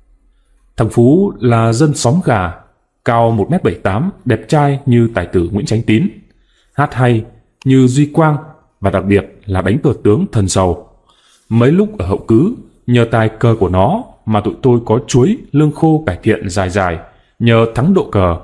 Thằng Phú là dân xóm Gà, cao một mét bảy mươi tám, đẹp trai như tài tử Nguyễn Chánh Tín, hát hay như Duy Quang và đặc biệt là đánh cờ tướng thần sầu. Mấy lúc ở hậu cứ, nhờ tài cờ của nó mà tụi tôi có chuối lương khô cải thiện dài dài, nhờ thắng độ cờ.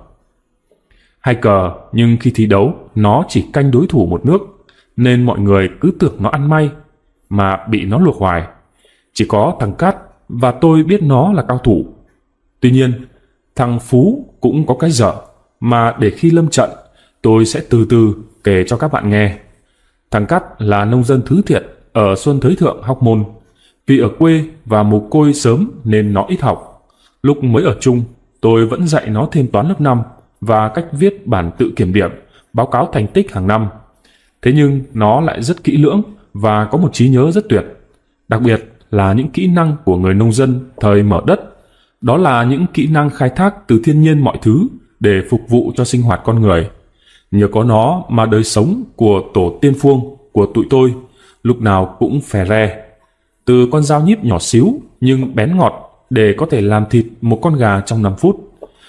Hay cờ, nhưng khi thi đấu nó chỉ canh đối thủ một nước, nên mọi người cứ tưởng nó ăn may mà bị nó luộc hoài. Chỉ có thằng Cát và tôi biết nó là cao thủ. Tuy nhiên, thằng Phú cũng có cái dở mà để khi lâm trận, tôi sẽ từ từ kể cho các bạn nghe. Thằng Cắt là nông dân thứ thiệt ở Xuân Thới Thượng, Hóc Môn. Vì ở quê và mồ côi sớm nên nó ít học. Lúc mới ở chung, tôi vẫn dạy nó thêm toán lớp năm và cách viết bản tự kiểm điểm, báo cáo thành tích hàng năm. Thế nhưng nó lại rất kỹ lưỡng và có một trí nhớ rất tuyệt. Đặc biệt là những kỹ năng của người nông dân thời mở đất. Đó là những kỹ năng khai thác từ thiên nhiên mọi thứ để phục vụ cho sinh hoạt con người. Nhờ có nó mà đời sống của tổ tiên Phuông của tụi tôi lúc nào cũng phè re. Từ con dao nhíp nhỏ xíu nhưng bén ngọt để có thể làm thịt một con gà trong năm phút,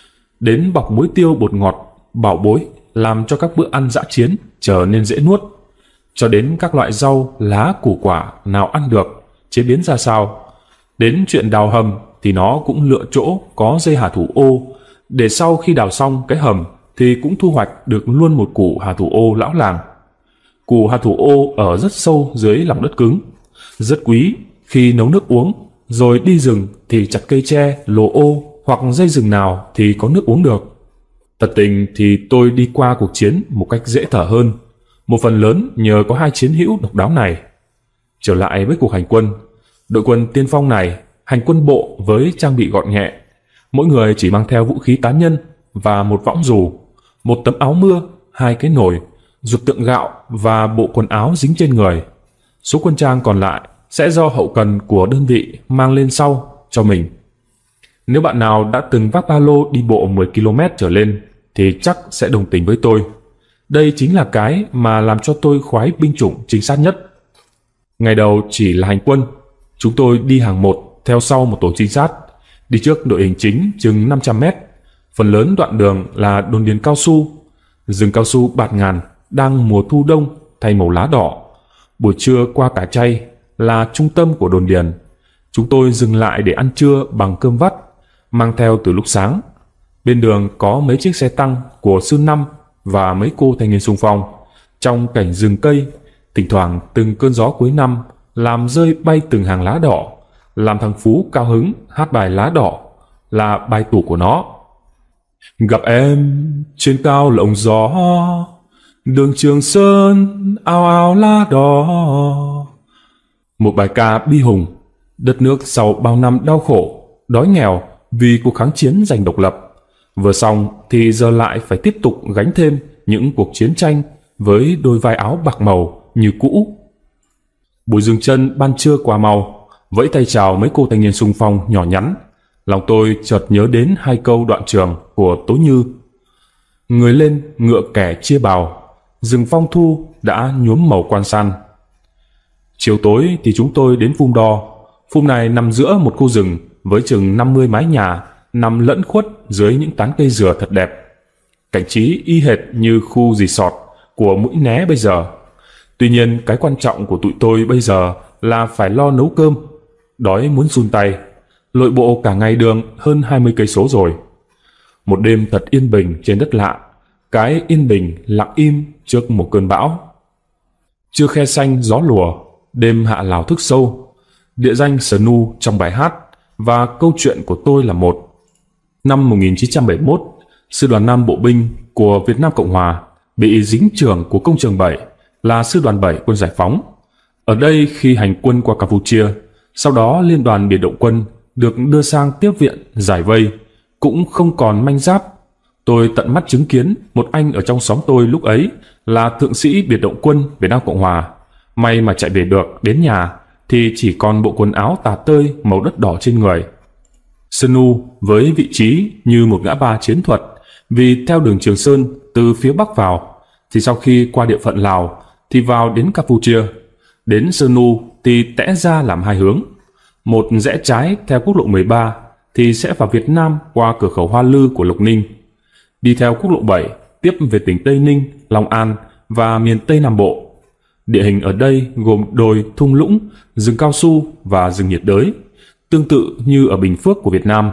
đến bọc muối tiêu bột ngọt, bảo bối làm cho các bữa ăn dã chiến trở nên dễ nuốt, cho đến các loại rau, lá, củ quả nào ăn được, chế biến ra sao. Đến chuyện đào hầm thì nó cũng lựa chỗ có dây hà thủ ô, để sau khi đào xong cái hầm thì cũng thu hoạch được luôn một củ hà thủ ô lão làng. Củ hà thủ ô ở rất sâu dưới lòng đất cứng, rất quý khi nấu nước uống, rồi đi rừng thì chặt cây tre, lồ ô hoặc dây rừng nào thì có nước uống được. Thật tình thì tôi đi qua cuộc chiến một cách dễ thở hơn, một phần lớn nhờ có hai chiến hữu độc đáo này. Trở lại với cuộc hành quân, đội quân tiên phong này hành quân bộ với trang bị gọn nhẹ, mỗi người chỉ mang theo vũ khí cá nhân và một võng dù, một tấm áo mưa, hai cái nồi, ruột tượng gạo và bộ quần áo dính trên người. Số quân trang còn lại sẽ do hậu cần của đơn vị mang lên sau cho mình. Nếu bạn nào đã từng vác ba lô đi bộ mười ki lô mét trở lên thì chắc sẽ đồng tình với tôi. Đây chính là cái mà làm cho tôi khoái binh chủng chính xác nhất. Ngày đầu chỉ là hành quân, chúng tôi đi hàng một theo sau một tổ trinh sát, đi trước đội hình chính chừng năm trăm mét. Phần lớn đoạn đường là đồn điền cao su, rừng cao su bạt ngàn đang mùa thu đông thay màu lá đỏ. Buổi trưa qua Cả Chay là trung tâm của đồn điền. Chúng tôi dừng lại để ăn trưa bằng cơm vắt mang theo từ lúc sáng. Bên đường có mấy chiếc xe tăng của sư năm và mấy cô thanh niên xung phong. Trong cảnh rừng cây, thỉnh thoảng từng cơn gió cuối năm làm rơi bay từng hàng lá đỏ, làm thằng Phú cao hứng hát bài Lá Đỏ, là bài tủ của nó. Gặp em trên cao lộng gió, đường Trường Sơn ao ao lá đỏ. Một bài ca bi hùng, đất nước sau bao năm đau khổ, đói nghèo vì cuộc kháng chiến giành độc lập. Vừa xong thì giờ lại phải tiếp tục gánh thêm những cuộc chiến tranh với đôi vai áo bạc màu như cũ. Buổi dừng chân ban trưa qua mau, vẫy tay chào mấy cô thanh niên xung phong nhỏ nhắn. Lòng tôi chợt nhớ đến hai câu đoạn trường của Tố Như. Người lên ngựa kẻ chia bào, rừng phong thu đã nhuốm màu quan san. Chiều tối thì chúng tôi đến Phum Đo. Phum này nằm giữa một khu rừng với chừng năm mươi mái nhà nằm lẫn khuất dưới những tán cây dừa thật đẹp. Cảnh trí y hệt như khu resort của Mũi Né bây giờ. Tuy nhiên cái quan trọng của tụi tôi bây giờ là phải lo nấu cơm. Đói muốn run tay. Lội bộ cả ngày đường hơn hai mươi cây số rồi. Một đêm thật yên bình trên đất lạ. Cái yên bình lặng im trước một cơn bão. Trưa khe xanh gió lùa, đêm hạ lào thức sâu. Địa danh Snu trong bài hát và câu chuyện của tôi là một. Năm một nghìn chín trăm bảy mươi mốt, Sư đoàn năm Bộ binh của Việt Nam Cộng Hòa bị dính trưởng của Công trường bảy là Sư đoàn bảy Quân Giải phóng. Ở đây khi hành quân qua Campuchia, sau đó Liên đoàn Biệt động quân được đưa sang tiếp viện giải vây, cũng không còn manh giáp. Tôi tận mắt chứng kiến một anh ở trong xóm tôi lúc ấy là thượng sĩ Biệt động quân Việt Nam Cộng Hòa. May mà chạy về được đến nhà thì chỉ còn bộ quần áo tà tơi màu đất đỏ trên người. Snu với vị trí như một ngã ba chiến thuật, vì theo đường Trường Sơn từ phía bắc vào, thì sau khi qua địa phận Lào thì vào đến Campuchia. Đến Snu thì tẽ ra làm hai hướng. Một rẽ trái theo quốc lộ mười ba thì sẽ vào Việt Nam qua cửa khẩu Hoa Lư của Lộc Ninh. Đi theo quốc lộ bảy tiếp về tỉnh Tây Ninh, Long An và miền Tây Nam Bộ. Địa hình ở đây gồm đồi, thung lũng, rừng cao su và rừng nhiệt đới, tương tự như ở Bình Phước của Việt Nam.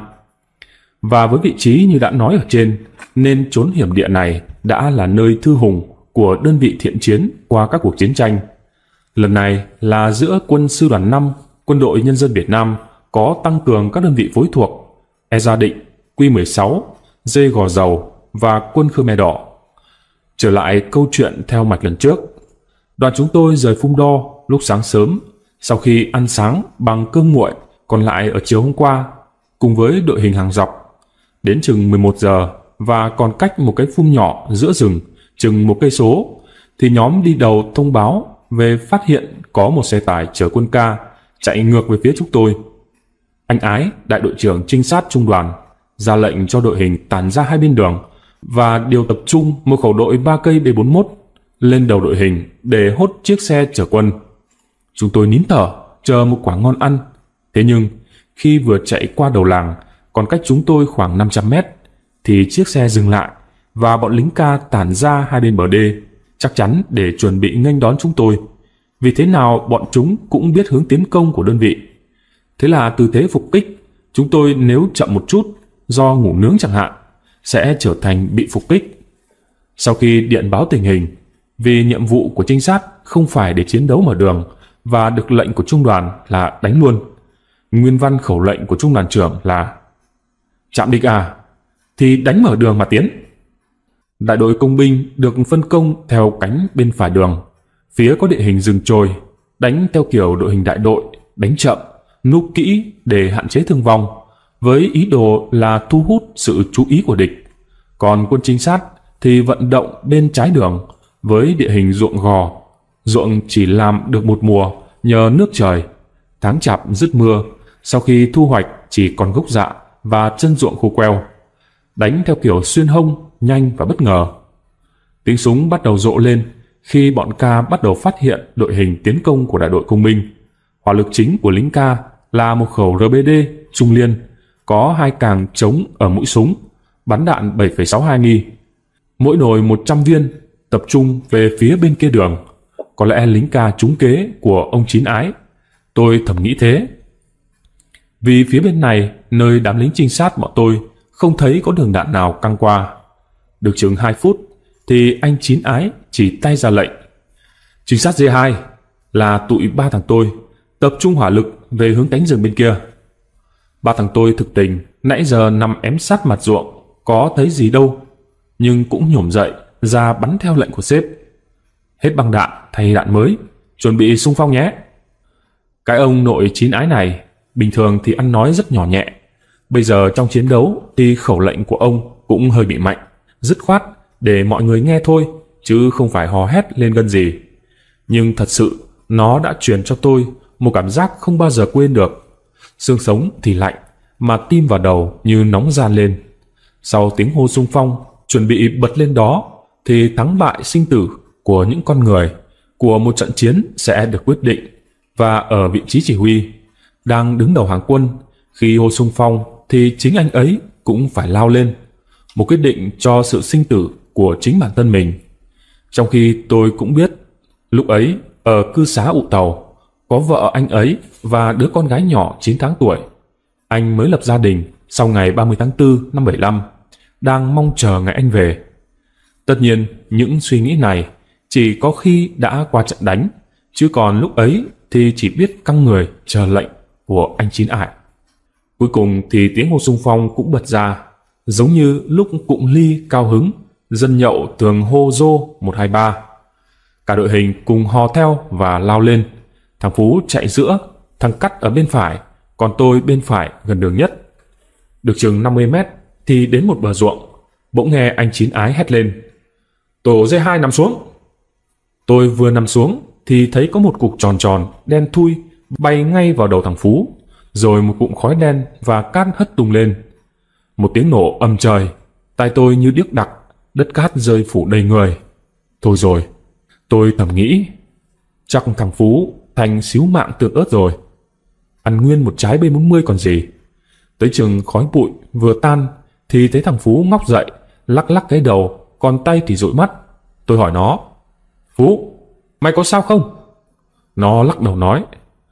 Và với vị trí như đã nói ở trên, nên chốn hiểm địa này đã là nơi thư hùng của đơn vị thiện chiến qua các cuộc chiến tranh. Lần này là giữa quân Sư đoàn năm, Quân đội Nhân dân Việt Nam có tăng cường các đơn vị phối thuộc E Gia Định, Quy mười sáu, Dê Gò Dầu và Quân Khmer Đỏ. Trở lại câu chuyện theo mạch lần trước, đoàn chúng tôi rời Phum Đo lúc sáng sớm sau khi ăn sáng bằng cơm nguội còn lại ở chiều hôm qua cùng với đội hình hàng dọc. Đến chừng mười một giờ và còn cách một cái phum nhỏ giữa rừng chừng một cây số thì nhóm đi đầu thông báo về phát hiện có một xe tải chở quân ca chạy ngược về phía chúng tôi. Anh Ái, đại đội trưởng trinh sát trung đoàn, ra lệnh cho đội hình tản ra hai bên đường và điều tập trung một khẩu đội ba cây B bốn mốt lên đầu đội hình để hốt chiếc xe chở quân. Chúng tôi nín thở chờ một quả ngon ăn. Thế nhưng khi vừa chạy qua đầu làng còn cách chúng tôi khoảng năm trăm mét thì chiếc xe dừng lại và bọn lính ca tản ra hai bên bờ đê, chắc chắn để chuẩn bị nghênh đón chúng tôi. Vì thế nào bọn chúng cũng biết hướng tiến công của đơn vị. Thế là tư thế phục kích, chúng tôi nếu chậm một chút do ngủ nướng chẳng hạn sẽ trở thành bị phục kích. Sau khi điện báo tình hình, vì nhiệm vụ của trinh sát không phải để chiến đấu mở đường và được lệnh của trung đoàn là đánh luôn, nguyên văn khẩu lệnh của trung đoàn trưởng là chạm địch à thì đánh mở đường mà tiến. Đại đội công binh được phân công theo cánh bên phải đường, phía có địa hình rừng chồi, đánh theo kiểu đội hình đại đội, đánh chậm, núp kỹ để hạn chế thương vong, với ý đồ là thu hút sự chú ý của địch. Còn quân trinh sát thì vận động bên trái đường với địa hình ruộng gò. Ruộng chỉ làm được một mùa nhờ nước trời. Tháng chạp dứt mưa, sau khi thu hoạch chỉ còn gốc rạ và chân ruộng khô queo. Đánh theo kiểu xuyên hông, nhanh và bất ngờ. Tiếng súng bắt đầu rộ lên khi bọn ca bắt đầu phát hiện đội hình tiến công của đại đội công binh. Hỏa lực chính của lính ca là một khẩu R B D trung liên, có hai càng trống ở mũi súng, bắn đạn bảy phẩy sáu hai nghi. Mỗi nồi một trăm viên, tập trung về phía bên kia đường. Có lẽ lính ca trúng kế của ông Chín Ái. Tôi thầm nghĩ thế. Vì phía bên này, nơi đám lính trinh sát bọn tôi không thấy có đường đạn nào căng qua. Được chừng hai phút thì anh Chín Ái chỉ tay ra lệnh. Trinh sát D hai là tụi ba thằng tôi tập trung hỏa lực về hướng cánh rừng bên kia. Ba thằng tôi thực tình nãy giờ nằm ém sát mặt ruộng, có thấy gì đâu, nhưng cũng nhổm dậy ra bắn theo lệnh của sếp. Hết băng đạn thay đạn mới, chuẩn bị xung phong nhé. Cái ông nội Chín Ái này bình thường thì ăn nói rất nhỏ nhẹ, bây giờ trong chiến đấu thì khẩu lệnh của ông cũng hơi bị mạnh, dứt khoát để mọi người nghe thôi, chứ không phải hò hét lên gân gì. Nhưng thật sự nó đã truyền cho tôi một cảm giác không bao giờ quên được. Xương sống thì lạnh, mà tim vào đầu như nóng ran lên. Sau tiếng hô xung phong chuẩn bị bật lên đó thì thắng bại sinh tử của những con người, của một trận chiến sẽ được quyết định. Và ở vị trí chỉ huy, đang đứng đầu hàng quân, khi hô xung phong thì chính anh ấy cũng phải lao lên, một quyết định cho sự sinh tử của chính bản thân mình. Trong khi tôi cũng biết, lúc ấy ở cư xá Ụ Tàu có vợ anh ấy và đứa con gái nhỏ chín tháng tuổi. Anh mới lập gia đình sau ngày ba mươi tháng tư năm bảy lăm, đang mong chờ ngày anh về. Tất nhiên những suy nghĩ này chỉ có khi đã qua trận đánh, chứ còn lúc ấy thì chỉ biết căng người chờ lệnh của anh Chín Ải. Cuối cùng thì tiếng hô xung phong cũng bật ra, giống như lúc cụng ly cao hứng, dân nhậu thường hô rô một hai ba. Cả đội hình cùng hò theo và lao lên. Thằng Phú chạy giữa, thằng Cắt ở bên phải, còn tôi bên phải gần đường nhất. Được chừng năm mươi mét thì đến một bờ ruộng, bỗng nghe anh Chín Ái hét lên: "Tổ D hai nằm xuống!" Tôi vừa nằm xuống thì thấy có một cục tròn tròn đen thui bay ngay vào đầu thằng Phú, rồi một cụm khói đen và cát hất tung lên. Một tiếng nổ ầm trời, tai tôi như điếc đặc, đất cát rơi phủ đầy người. Thôi rồi, tôi thầm nghĩ, chắc thằng Phú thành xíu mạng tượng ớt rồi, ăn nguyên một trái B bốn mươi còn gì. Tới chừng khói bụi vừa tan thì thấy thằng Phú ngóc dậy, lắc lắc cái đầu, còn tay thì dụi mắt. Tôi hỏi nó: "Phú, mày có sao không?" Nó lắc đầu nói: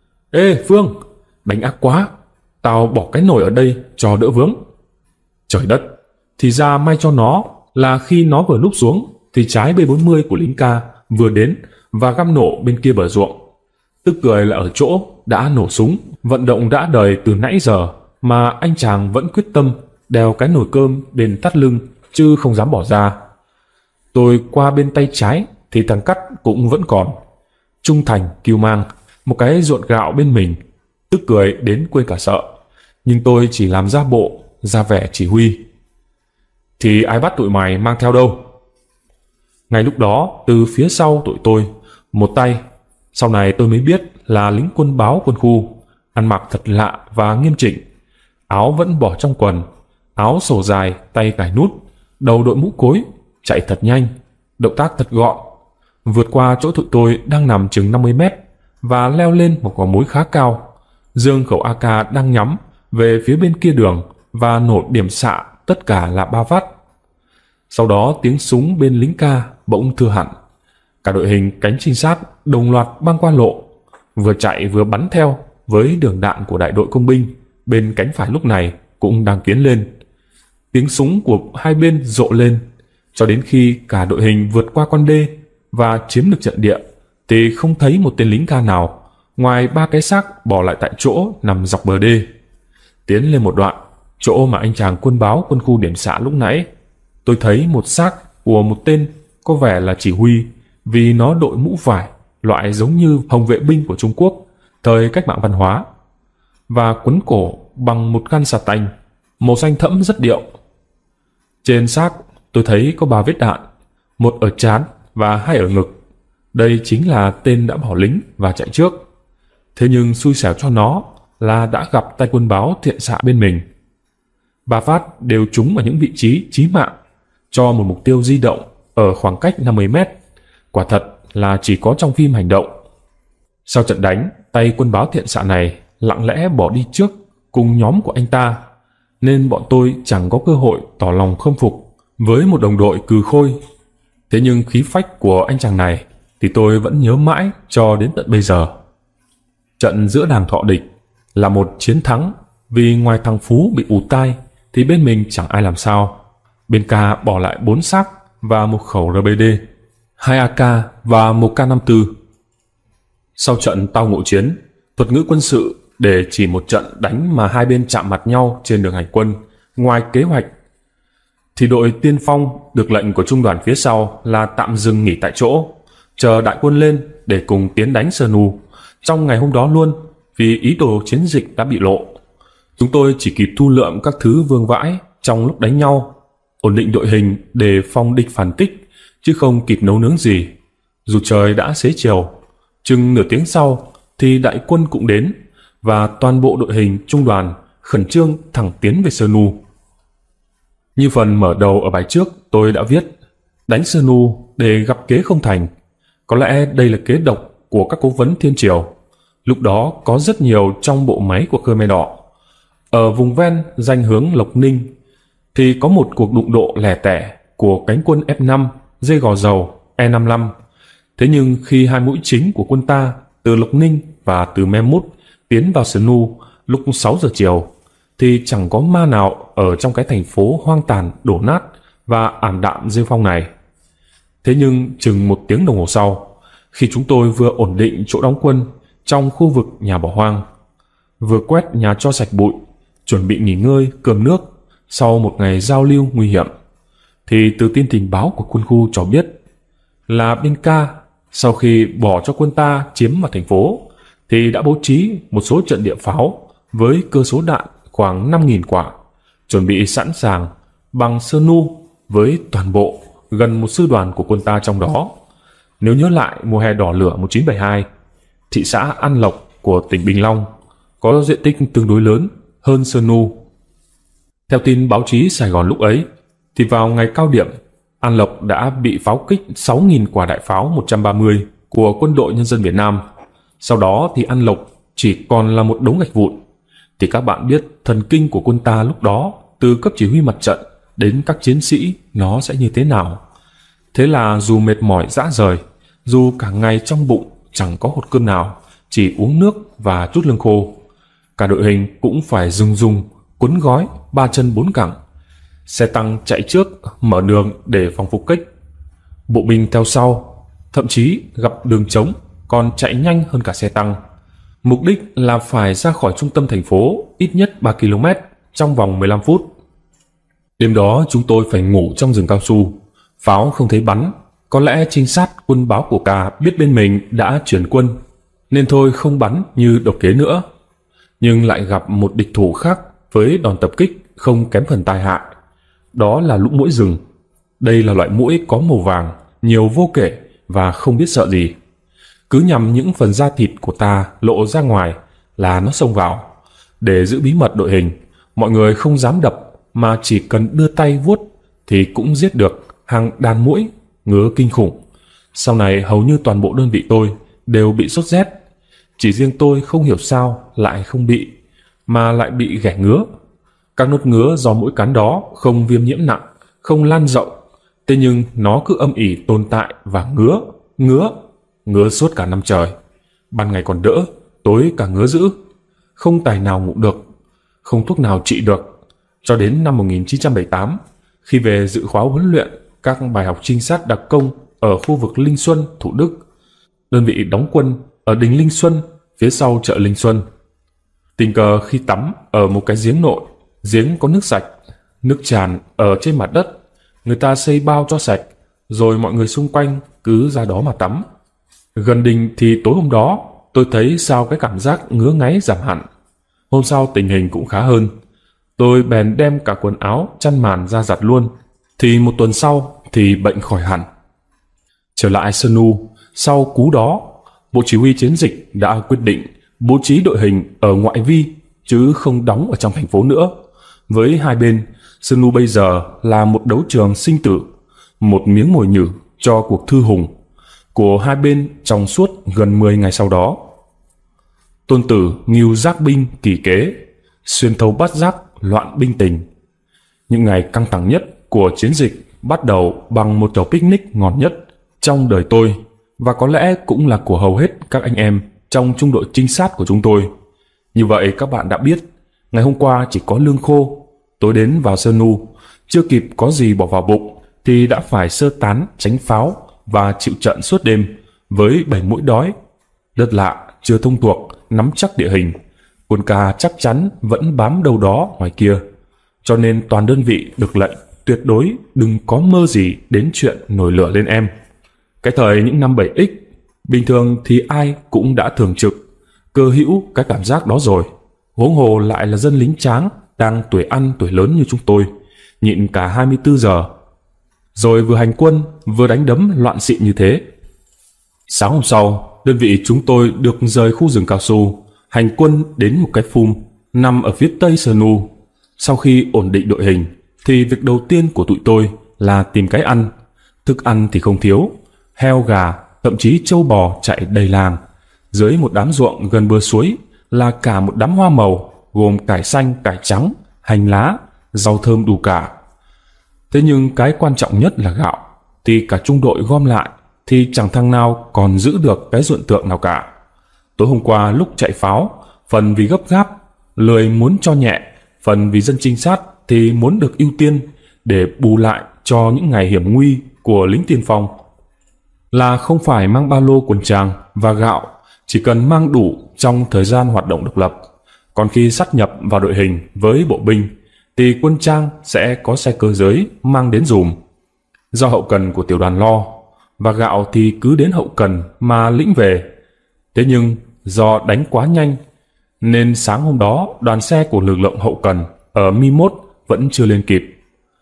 "Ê Phương, đánh ác quá, tao bỏ cái nồi ở đây cho đỡ vướng." Trời đất, thì ra may cho nó là khi nó vừa núp xuống thì trái B bốn mươi của lính ca vừa đến và găm nổ bên kia bờ ruộng. Tức cười là ở chỗ đã nổ súng, vận động đã đời từ nãy giờ mà anh chàng vẫn quyết tâm đeo cái nồi cơm đến thắt lưng chứ không dám bỏ ra. Tôi qua bên tay trái thì thằng Cắt cũng vẫn còn trung thành kiêu mang, một cái ruột gạo bên mình. Tức cười đến quên cả sợ, nhưng tôi chỉ làm ra bộ, ra vẻ chỉ huy. Thì ai bắt tụi mày mang theo đâu? Ngay lúc đó, từ phía sau tụi tôi, một tay, sau này tôi mới biết là lính quân báo quân khu, ăn mặc thật lạ và nghiêm chỉnh. Áo vẫn bỏ trong quần, áo sổ dài, tay cài nút, đầu đội mũ cối, chạy thật nhanh, động tác thật gọn, vượt qua chỗ tụi tôi đang nằm chừng năm mươi mét và leo lên một gò mối khá cao, giương khẩu a ca đang nhắm về phía bên kia đường và nổ điểm xạ tất cả là ba phát. Sau đó tiếng súng bên lính ca bỗng thưa hẳn. Cả đội hình cánh trinh sát đồng loạt băng qua lộ, vừa chạy vừa bắn theo với đường đạn của đại đội công binh bên cánh phải lúc này cũng đang tiến lên. Tiếng súng của hai bên rộ lên cho đến khi cả đội hình vượt qua con đê và chiếm được trận địa thì không thấy một tên lính ca nào ngoài ba cái xác bỏ lại tại chỗ nằm dọc bờ đê. Tiến lên một đoạn, chỗ mà anh chàng quân báo quân khu điểm xạ lúc nãy, tôi thấy một xác của một tên có vẻ là chỉ huy, vì nó đội mũ vải loại giống như hồng vệ binh của Trung Quốc thời cách mạng văn hóa, và quấn cổ bằng một khăn xà tanh màu xanh thẫm rất điệu. Trên xác tôi thấy có ba vết đạn, một ở trán và hai ở ngực. Đây chính là tên đã bỏ lính và chạy trước. Thế nhưng xui xẻo cho nó là đã gặp tay quân báo thiện xạ bên mình. Ba phát đều trúng vào những vị trí chí mạng cho một mục tiêu di động ở khoảng cách năm mươi mét. Quả thật là chỉ có trong phim hành động. Sau trận đánh, tay quân báo thiện xạ này lặng lẽ bỏ đi trước cùng nhóm của anh ta, nên bọn tôi chẳng có cơ hội tỏ lòng khâm phục với một đồng đội cừ khôi. Thế nhưng khí phách của anh chàng này thì tôi vẫn nhớ mãi cho đến tận bây giờ. Trận giữa đàng thọ địch là một chiến thắng, vì ngoài thằng Phú bị ù tai thì bên mình chẳng ai làm sao. Bên ca bỏ lại bốn xác và một khẩu rờ pê đê, hai a ca và một K năm tư. Sau trận tao ngộ chiến, thuật ngữ quân sự để chỉ một trận đánh mà hai bên chạm mặt nhau trên đường hành quân ngoài kế hoạch, thì đội tiên phong được lệnh của trung đoàn phía sau là tạm dừng nghỉ tại chỗ, chờ đại quân lên để cùng tiến đánh Sơn U trong ngày hôm đó luôn, vì ý đồ chiến dịch đã bị lộ. Chúng tôi chỉ kịp thu lượm các thứ vương vãi trong lúc đánh nhau, ổn định đội hình để phòng địch phản kích, chứ không kịp nấu nướng gì. Dù trời đã xế chiều, chừng nửa tiếng sau thì đại quân cũng đến, và toàn bộ đội hình trung đoàn khẩn trương thẳng tiến về Sơn U. Như phần mở đầu ở bài trước tôi đã viết, đánh Sơn U để gặp kế không thành. Có lẽ đây là kế độc của các cố vấn Thiên Triều. Lúc đó có rất nhiều trong bộ máy của Khmer Đỏ. Ở vùng ven danh hướng Lộc Ninh thì có một cuộc đụng độ lẻ tẻ của cánh quân F năm, dây gò dầu, E năm mươi lăm. Thế nhưng khi hai mũi chính của quân ta từ Lộc Ninh và từ Mem Mút tiến vào Sơn U lúc sáu giờ chiều, thì chẳng có ma nào ở trong cái thành phố hoang tàn đổ nát và ảm đạm rêu phong này. Thế nhưng chừng một tiếng đồng hồ sau, khi chúng tôi vừa ổn định chỗ đóng quân trong khu vực nhà bỏ hoang, vừa quét nhà cho sạch bụi, chuẩn bị nghỉ ngơi cơm nước sau một ngày giao lưu nguy hiểm, thì từ tin tình báo của quân khu cho biết là bên ca sau khi bỏ cho quân ta chiếm vào thành phố thì đã bố trí một số trận địa pháo với cơ số đạn khoảng năm nghìn quả, chuẩn bị sẵn sàng bằng Sơn U với toàn bộ gần một sư đoàn của quân ta trong đó. Nếu nhớ lại mùa hè đỏ lửa một chín bảy hai, thị xã An Lộc của tỉnh Bình Long có diện tích tương đối lớn hơn Sơn U. Theo tin báo chí Sài Gòn lúc ấy, thì vào ngày cao điểm, An Lộc đã bị pháo kích sáu nghìn quả đại pháo một trăm ba mươi của Quân đội Nhân dân Việt Nam. Sau đó thì An Lộc chỉ còn là một đống gạch vụn. Thì các bạn biết thần kinh của quân ta lúc đó, từ cấp chỉ huy mặt trận đến các chiến sĩ, nó sẽ như thế nào. Thế là dù mệt mỏi rã rời, dù cả ngày trong bụng chẳng có hột cơm nào, chỉ uống nước và chút lương khô, cả đội hình cũng phải rung rung cuốn gói ba chân bốn cẳng. Xe tăng chạy trước mở đường để phòng phục kích, bộ binh theo sau, thậm chí gặp đường trống còn chạy nhanh hơn cả xe tăng. Mục đích là phải ra khỏi trung tâm thành phố ít nhất ba ki lô mét trong vòng mười lăm phút. Đêm đó chúng tôi phải ngủ trong rừng cao su. Pháo không thấy bắn. Có lẽ trinh sát quân báo của Cà biết bên mình đã chuyển quân, nên thôi không bắn như độc kế nữa. Nhưng lại gặp một địch thủ khác với đòn tập kích không kém phần tai hại. Đó là lũ muỗi rừng. Đây là loại muỗi có màu vàng, nhiều vô kể và không biết sợ gì. Cứ nhằm những phần da thịt của ta lộ ra ngoài là nó xông vào. Để giữ bí mật đội hình, mọi người không dám đập, mà chỉ cần đưa tay vuốt thì cũng giết được hàng đàn muỗi ngứa kinh khủng. Sau này hầu như toàn bộ đơn vị tôi đều bị sốt rét. Chỉ riêng tôi không hiểu sao lại không bị, mà lại bị ghẻ ngứa. Các nốt ngứa do muỗi cắn đó không viêm nhiễm nặng, không lan rộng, thế nhưng nó cứ âm ỉ tồn tại và ngứa, ngứa, ngứa suốt cả năm trời. Ban ngày còn đỡ, tối cả ngứa dữ, không tài nào ngủ được, không thuốc nào trị được. Cho đến năm một nghìn chín trăm bảy mươi tám, khi về dự khóa huấn luyện các bài học trinh sát đặc công ở khu vực Linh Xuân, Thủ Đức, đơn vị đóng quân ở đình Linh Xuân, phía sau chợ Linh Xuân. Tình cờ khi tắm ở một cái giếng nội, giếng có nước sạch, nước tràn ở trên mặt đất, người ta xây bao cho sạch, rồi mọi người xung quanh cứ ra đó mà tắm. Gần đình thì tối hôm đó, tôi thấy sao cái cảm giác ngứa ngáy giảm hẳn. Hôm sau tình hình cũng khá hơn. Tôi bèn đem cả quần áo, chăn màn ra giặt luôn. Thì một tuần sau thì bệnh khỏi hẳn. Trở lại Sơn Nu, sau cú đó, Bộ Chỉ huy Chiến dịch đã quyết định bố trí đội hình ở ngoại vi, chứ không đóng ở trong thành phố nữa. Với hai bên, Sơn Nu bây giờ là một đấu trường sinh tử, một miếng mồi nhử cho cuộc thư hùng của hai bên trong suốt gần mười ngày sau đó. Tôn Tử nghiêu giác binh kỳ kế, xuyên thấu bát giác loạn binh tình. Những ngày căng thẳng nhất của chiến dịch bắt đầu bằng một chầu picnic ngon nhất trong đời tôi, và có lẽ cũng là của hầu hết các anh em trong trung đội trinh sát của chúng tôi. Như vậy các bạn đã biết, ngày hôm qua chỉ có lương khô. Tối đến vào Sơn Nu, chưa kịp có gì bỏ vào bụng thì đã phải sơ tán tránh pháo và chịu trận suốt đêm với bảy mũi đói. Đất lạ, chưa thông thuộc, nắm chắc địa hình, quân Cà chắc chắn vẫn bám đâu đó ngoài kia, cho nên toàn đơn vị được lệnh tuyệt đối đừng có mơ gì đến chuyện nổi lửa lên em. Cái thời những năm bảy x, bình thường thì ai cũng đã thường trực, cơ hữu cái cảm giác đó rồi. Huống hồ lại là dân lính tráng, đang tuổi ăn tuổi lớn như chúng tôi, nhịn cả hai mươi tư giờ. Rồi vừa hành quân, vừa đánh đấm loạn xịn như thế. Sáng hôm sau, đơn vị chúng tôi được rời khu rừng cao su, hành quân đến một cái phum nằm ở phía tây Sơn Nu. Sau khi ổn định đội hình, thì việc đầu tiên của tụi tôi là tìm cái ăn. Thức ăn thì không thiếu, heo gà, thậm chí trâu bò chạy đầy làng. Dưới một đám ruộng gần bờ suối là cả một đám hoa màu, gồm cải xanh, cải trắng, hành lá, rau thơm đủ cả. Thế nhưng cái quan trọng nhất là gạo, thì cả trung đội gom lại thì chẳng thằng nào còn giữ được cái ruộng tượng nào cả. Tối hôm qua lúc chạy pháo, phần vì gấp gáp, lười muốn cho nhẹ, phần vì dân trinh sát thì muốn được ưu tiên để bù lại cho những ngày hiểm nguy của lính tiên phong. Là không phải mang ba lô quần tràng và gạo, chỉ cần mang đủ trong thời gian hoạt động độc lập. Còn khi sát nhập vào đội hình với bộ binh thì quân trang sẽ có xe cơ giới mang đến dùm. Do hậu cần của tiểu đoàn lo, và gạo thì cứ đến hậu cần mà lĩnh về. Thế nhưng do đánh quá nhanh nên sáng hôm đó đoàn xe của lực lượng hậu cần ở Mi mốt vẫn chưa lên kịp.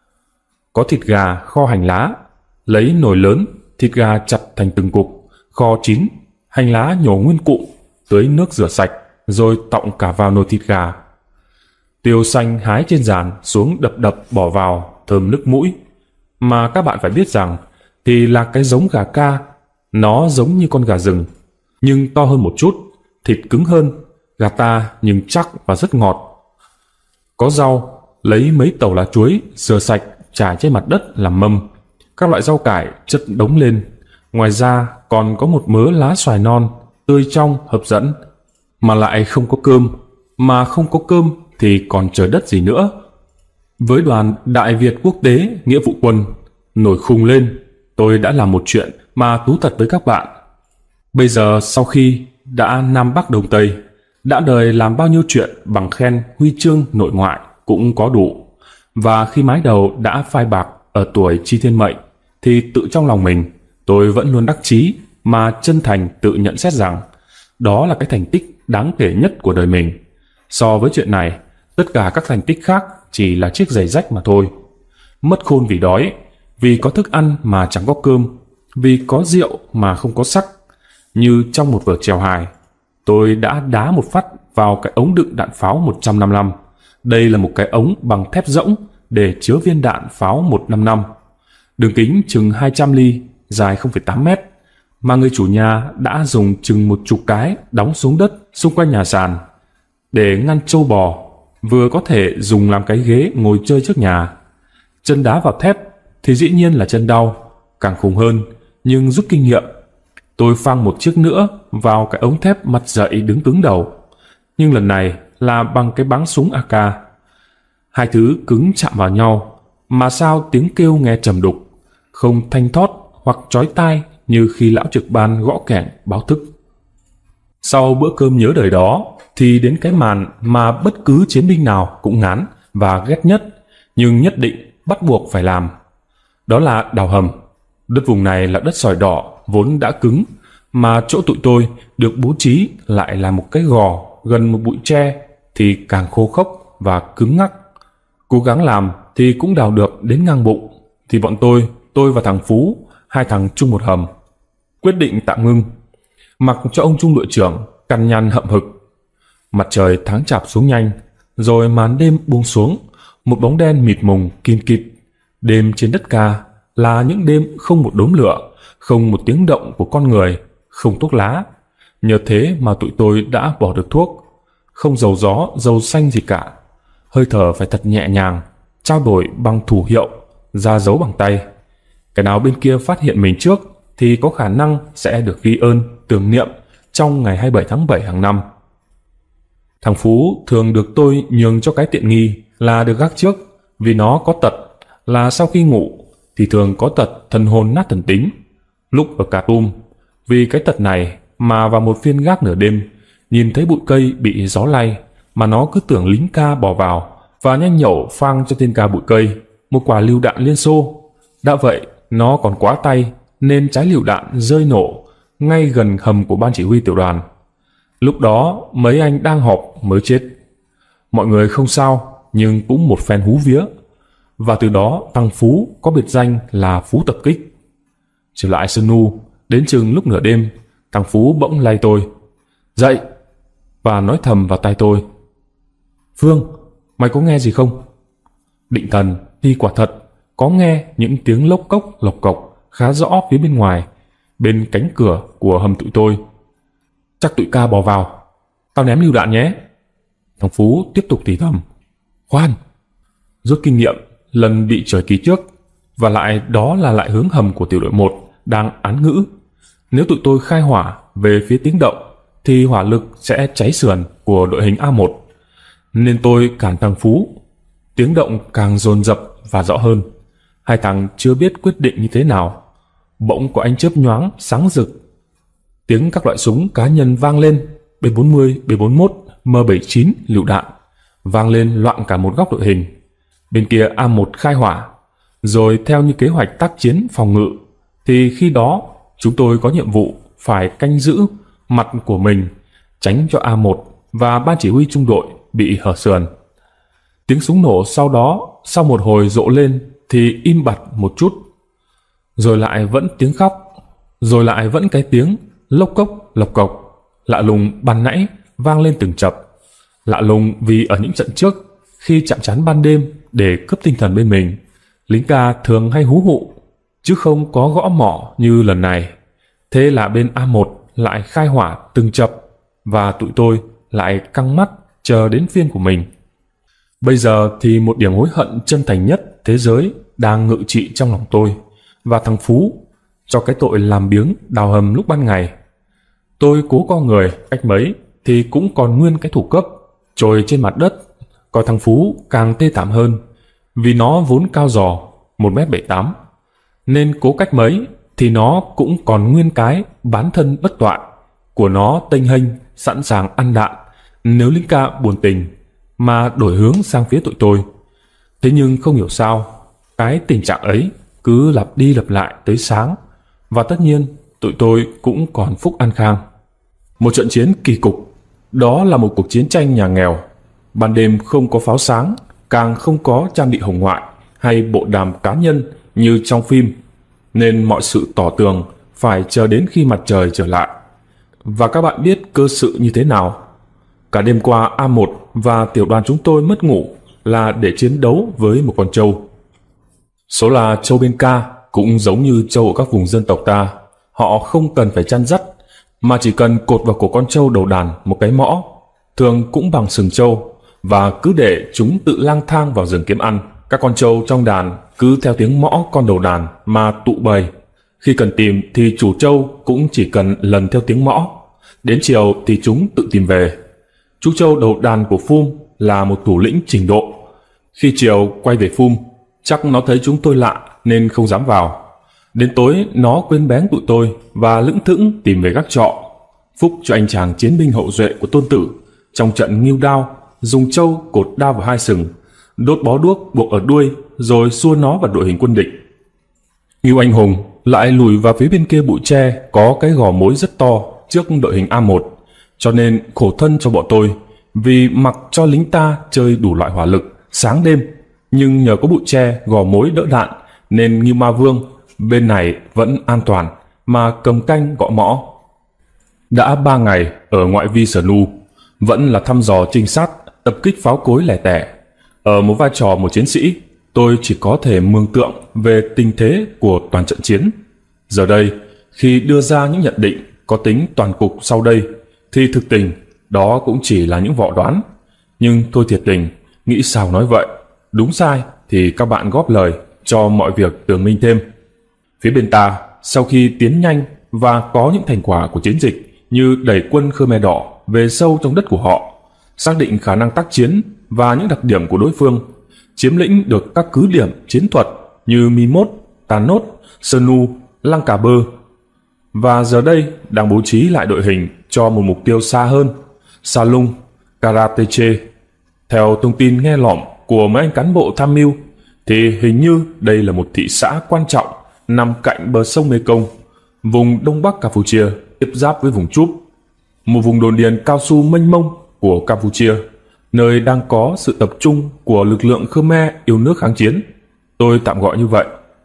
Có thịt gà kho hành lá, lấy nồi lớn, thịt gà chặt thành từng cục, kho chín, hành lá nhổ nguyên cụm, tưới nước rửa sạch, rồi tọng cả vào nồi thịt gà. Tiêu xanh hái trên giàn xuống đập đập bỏ vào, thơm nức mũi. Mà các bạn phải biết rằng thì là cái giống gà ca, nó giống như con gà rừng, nhưng to hơn một chút, thịt cứng hơn, gà ta nhưng chắc và rất ngọt. Có rau, lấy mấy tàu lá chuối, rửa sạch, trải trên mặt đất làm mâm. Các loại rau cải chất đống lên. Ngoài ra còn có một mớ lá xoài non, tươi trong, hấp dẫn. Mà lại không có cơm, mà không có cơm thì còn trời đất gì nữa. Với đoàn Đại Việt Quốc tế Nghĩa vụ quân, nổi khùng lên, tôi đã làm một chuyện mà thú thật với các bạn. Bây giờ sau khi đã Nam Bắc Đông Tây, đã đời làm bao nhiêu chuyện bằng khen huy chương nội ngoại cũng có đủ, và khi mái đầu đã phai bạc ở tuổi chi thiên mệnh, thì tự trong lòng mình tôi vẫn luôn đắc chí mà chân thành tự nhận xét rằng đó là cái thành tích đáng kể nhất của đời mình. So với chuyện này, tất cả các thành tích khác chỉ là chiếc giày rách mà thôi. Mất khôn vì đói, vì có thức ăn mà chẳng có cơm, vì có rượu mà không có sắc. Như trong một vở chèo hài, tôi đã đá một phát vào cái ống đựng đạn pháo một trăm năm mươi lăm. Đây là một cái ống bằng thép rỗng để chứa viên đạn pháo một trăm năm mươi lăm. Đường kính chừng hai trăm ly, dài không phẩy tám mét, mà người chủ nhà đã dùng chừng một chục cái đóng xuống đất xung quanh nhà sàn để ngăn trâu bò, vừa có thể dùng làm cái ghế ngồi chơi trước nhà. Chân đá vào thép thì dĩ nhiên là chân đau, càng khủng hơn, nhưng rút kinh nghiệm, tôi phang một chiếc nữa vào cái ống thép mặt dậy đứng cứng đầu, nhưng lần này là bằng cái báng súng a ca. Hai thứ cứng chạm vào nhau, mà sao tiếng kêu nghe trầm đục, không thanh thót hoặc chói tai như khi lão trực ban gõ kẻng báo thức. Sau bữa cơm nhớ đời đó, thì đến cái màn mà bất cứ chiến binh nào cũng ngán và ghét nhất, nhưng nhất định bắt buộc phải làm. Đó là đào hầm. Đất vùng này là đất sỏi đỏ vốn đã cứng, mà chỗ tụi tôi được bố trí lại là một cái gò gần một bụi tre thì càng khô khốc và cứng ngắc. Cố gắng làm thì cũng đào được đến ngang bụng, thì bọn tôi, tôi và thằng Phú, hai thằng chung một hầm. Quyết định tạm ngưng, mặc cho ông trung đội trưởng căn nhằn hậm hực. Mặt trời tháng chạp xuống nhanh, rồi màn đêm buông xuống, một bóng đen mịt mùng kín kịt. Đêm trên đất ca là những đêm không một đốm lửa, không một tiếng động của con người, không thuốc lá. Nhờ thế mà tụi tôi đã bỏ được thuốc, không dầu gió, dầu xanh gì cả. Hơi thở phải thật nhẹ nhàng, trao đổi bằng thủ hiệu, ra dấu bằng tay. Cái nào bên kia phát hiện mình trước thì có khả năng sẽ được ghi ơn, tưởng niệm trong ngày hai mươi bảy tháng bảy hàng năm. Thằng Phú thường được tôi nhường cho cái tiện nghi là được gác trước, vì nó có tật là sau khi ngủ thì thường có tật thần hồn nát thần tính. Lúc ở Cà Tum, vì cái tật này mà vào một phiên gác nửa đêm, nhìn thấy bụi cây bị gió lay mà nó cứ tưởng lính ca bỏ vào và nhanh nhẩu phang cho tên ca bụi cây một quả lựu đạn Liên Xô. Đã vậy, nó còn quá tay nên trái lựu đạn rơi nổ ngay gần hầm của ban chỉ huy tiểu đoàn. Lúc đó mấy anh đang họp mới chết. Mọi người không sao, nhưng cũng một phen hú vía. Và từ đó thằng Phú có biệt danh là Phú tập kích. Trở lại Sơn Nu, đến chừng lúc nửa đêm, thằng Phú bỗng lay tôi dậy và nói thầm vào tai tôi: "Phương, mày có nghe gì không?" Định thần thì quả thật có nghe những tiếng lốc cốc lộc cộc khá rõ phía bên ngoài, bên cánh cửa của hầm tụi tôi. "Chắc tụi ca bò vào, tao ném lựu đạn nhé." Thằng Phú tiếp tục thì thầm: "Khoan." Rút kinh nghiệm lần bị trời kỳ trước, và lại đó là lại hướng hầm của tiểu đội một đang án ngữ. Nếu tụi tôi khai hỏa về phía tiếng động thì hỏa lực sẽ cháy sườn của đội hình A một, nên tôi cản thằng Phú. Tiếng động càng dồn dập và rõ hơn. Hai thằng chưa biết quyết định như thế nào, bỗng có ánh chớp nhoáng sáng rực. Tiếng các loại súng cá nhân vang lên, B bốn mươi, B bốn mốt, M bảy mươi chín lựu đạn vang lên loạn cả một góc đội hình. Bên kia A một khai hỏa, rồi theo như kế hoạch tác chiến phòng ngự, thì khi đó chúng tôi có nhiệm vụ phải canh giữ mặt của mình, tránh cho A một và ban chỉ huy trung đội bị hở sườn. Tiếng súng nổ sau đó, sau một hồi rộ lên thì im bặt một chút, rồi lại vẫn tiếng khóc, rồi lại vẫn cái tiếng lốc cốc lộc cộc lạ lùng ban nãy vang lên từng chập. Lạ lùng vì ở những trận trước, khi chạm trán ban đêm để cướp tinh thần bên mình, lính ca thường hay hú hụ, chứ không có gõ mỏ như lần này. Thế là bên A một lại khai hỏa từng chập, và tụi tôi lại căng mắt chờ đến phiên của mình. Bây giờ thì một điểm hối hận chân thành nhất thế giới đang ngự trị trong lòng tôi và thằng Phú cho cái tội làm biếng đào hầm lúc ban ngày. Tôi cố co người cách mấy thì cũng còn nguyên cái thủ cấp trồi trên mặt đất, còn thằng Phú càng tê tảm hơn, vì nó vốn cao giò một mét bảy mươi tám, nên cố cách mấy thì nó cũng còn nguyên cái bán thân bất tọa. của nó tênh hênh, sẵn sàng ăn đạn nếu lính ca buồn tình mà đổi hướng sang phía tụi tôi. Thế nhưng không hiểu sao, cái tình trạng ấy cứ lặp đi lặp lại tới sáng, và tất nhiên tụi tôi cũng còn phúc an khang. Một trận chiến kỳ cục, đó là một cuộc chiến tranh nhà nghèo. Ban đêm không có pháo sáng, càng không có trang bị hồng ngoại hay bộ đàm cá nhân như trong phim, nên mọi sự tỏ tường phải chờ đến khi mặt trời trở lại. Và các bạn biết cơ sự như thế nào. Cả đêm qua A một và tiểu đoàn chúng tôi mất ngủ là để chiến đấu với một con trâu. Số là trâu bên ca cũng giống như trâu ở các vùng dân tộc ta. Họ không cần phải chăn dắt, mà chỉ cần cột vào cổ con trâu đầu đàn một cái mõ, thường cũng bằng sừng trâu, và cứ để chúng tự lang thang vào rừng kiếm ăn. Các con trâu trong đàn cứ theo tiếng mõ con đầu đàn mà tụ bầy. Khi cần tìm thì chủ trâu cũng chỉ cần lần theo tiếng mõ. Đến chiều thì chúng tự tìm về. Chú trâu đầu đàn của Phum là một thủ lĩnh trình độ. Khi chiều quay về Phum, chắc nó thấy chúng tôi lạ nên không dám vào. Đến tối nó quên bén tụi tôi và lững thững tìm về gác trọ. Phúc cho anh chàng chiến binh hậu duệ của Tôn Tử trong trận nghêu đao, dùng trâu cột đao vào hai sừng, đốt bó đuốc buộc ở đuôi rồi xua nó vào đội hình quân địch. Ngưu anh hùng lại lùi vào phía bên kia bụi tre có cái gò mối rất to trước đội hình A một, cho nên khổ thân cho bọn tôi, vì mặc cho lính ta chơi đủ loại hỏa lực sáng đêm, nhưng nhờ có bụi tre gò mối đỡ đạn nên Ngưu Ma Vương bên này vẫn an toàn mà cầm canh gõ mõ. Đã ba ngày ở ngoại vi Sở Nu, vẫn là thăm dò trinh sát, tập kích pháo cối lẻ tẻ. Ở một vai trò một chiến sĩ, tôi chỉ có thể mường tượng về tình thế của toàn trận chiến. Giờ đây, khi đưa ra những nhận định có tính toàn cục sau đây, thì thực tình đó cũng chỉ là những võ đoán. Nhưng tôi thiệt tình nghĩ sao nói vậy, đúng sai thì các bạn góp lời cho mọi việc tường minh thêm. Phía bên ta, sau khi tiến nhanh và có những thành quả của chiến dịch như đẩy quân Khmer Đỏ về sâu trong đất của họ, xác định khả năng tác chiến và những đặc điểm của đối phương, chiếm lĩnh được các cứ điểm chiến thuật như Mi Mốt, Tà Nốt, Sơn Nu, Lăng Cà Bơ, và giờ đây đang bố trí lại đội hình cho một mục tiêu xa hơn, Sa Lung, Karateche. Theo thông tin nghe lỏm của mấy anh cán bộ tham mưu, thì hình như đây là một thị xã quan trọng nằm cạnh bờ sông Mekong, vùng đông bắc Campuchia, tiếp giáp với vùng Trúp, một vùng đồn điền cao su mênh mông của Campuchia, nơi đang có sự tập trung của lực lượng Khmer yêu nước kháng chiến, tôi tạm gọi như vậy.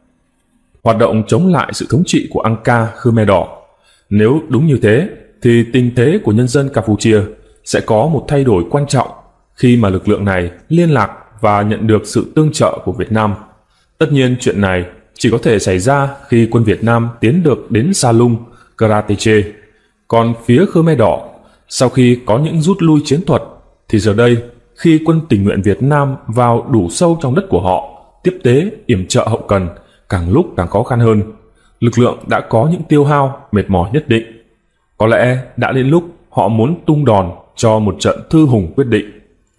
Hoạt động chống lại sự thống trị của Angka Khmer Đỏ. Nếu đúng như thế, thì tình thế của nhân dân Campuchia sẽ có một thay đổi quan trọng khi mà lực lượng này liên lạc và nhận được sự tương trợ của Việt Nam. Tất nhiên chuyện này chỉ có thể xảy ra khi quân Việt Nam tiến được đến Sa Lung, Karateche. Còn phía Khmer Đỏ, sau khi có những rút lui chiến thuật, thì giờ đây khi quân tình nguyện Việt Nam vào đủ sâu trong đất của họ, tiếp tế, yểm trợ hậu cần càng lúc càng khó khăn hơn. Lực lượng đã có những tiêu hao, mệt mỏi nhất định. Có lẽ đã đến lúc họ muốn tung đòn cho một trận thư hùng quyết định.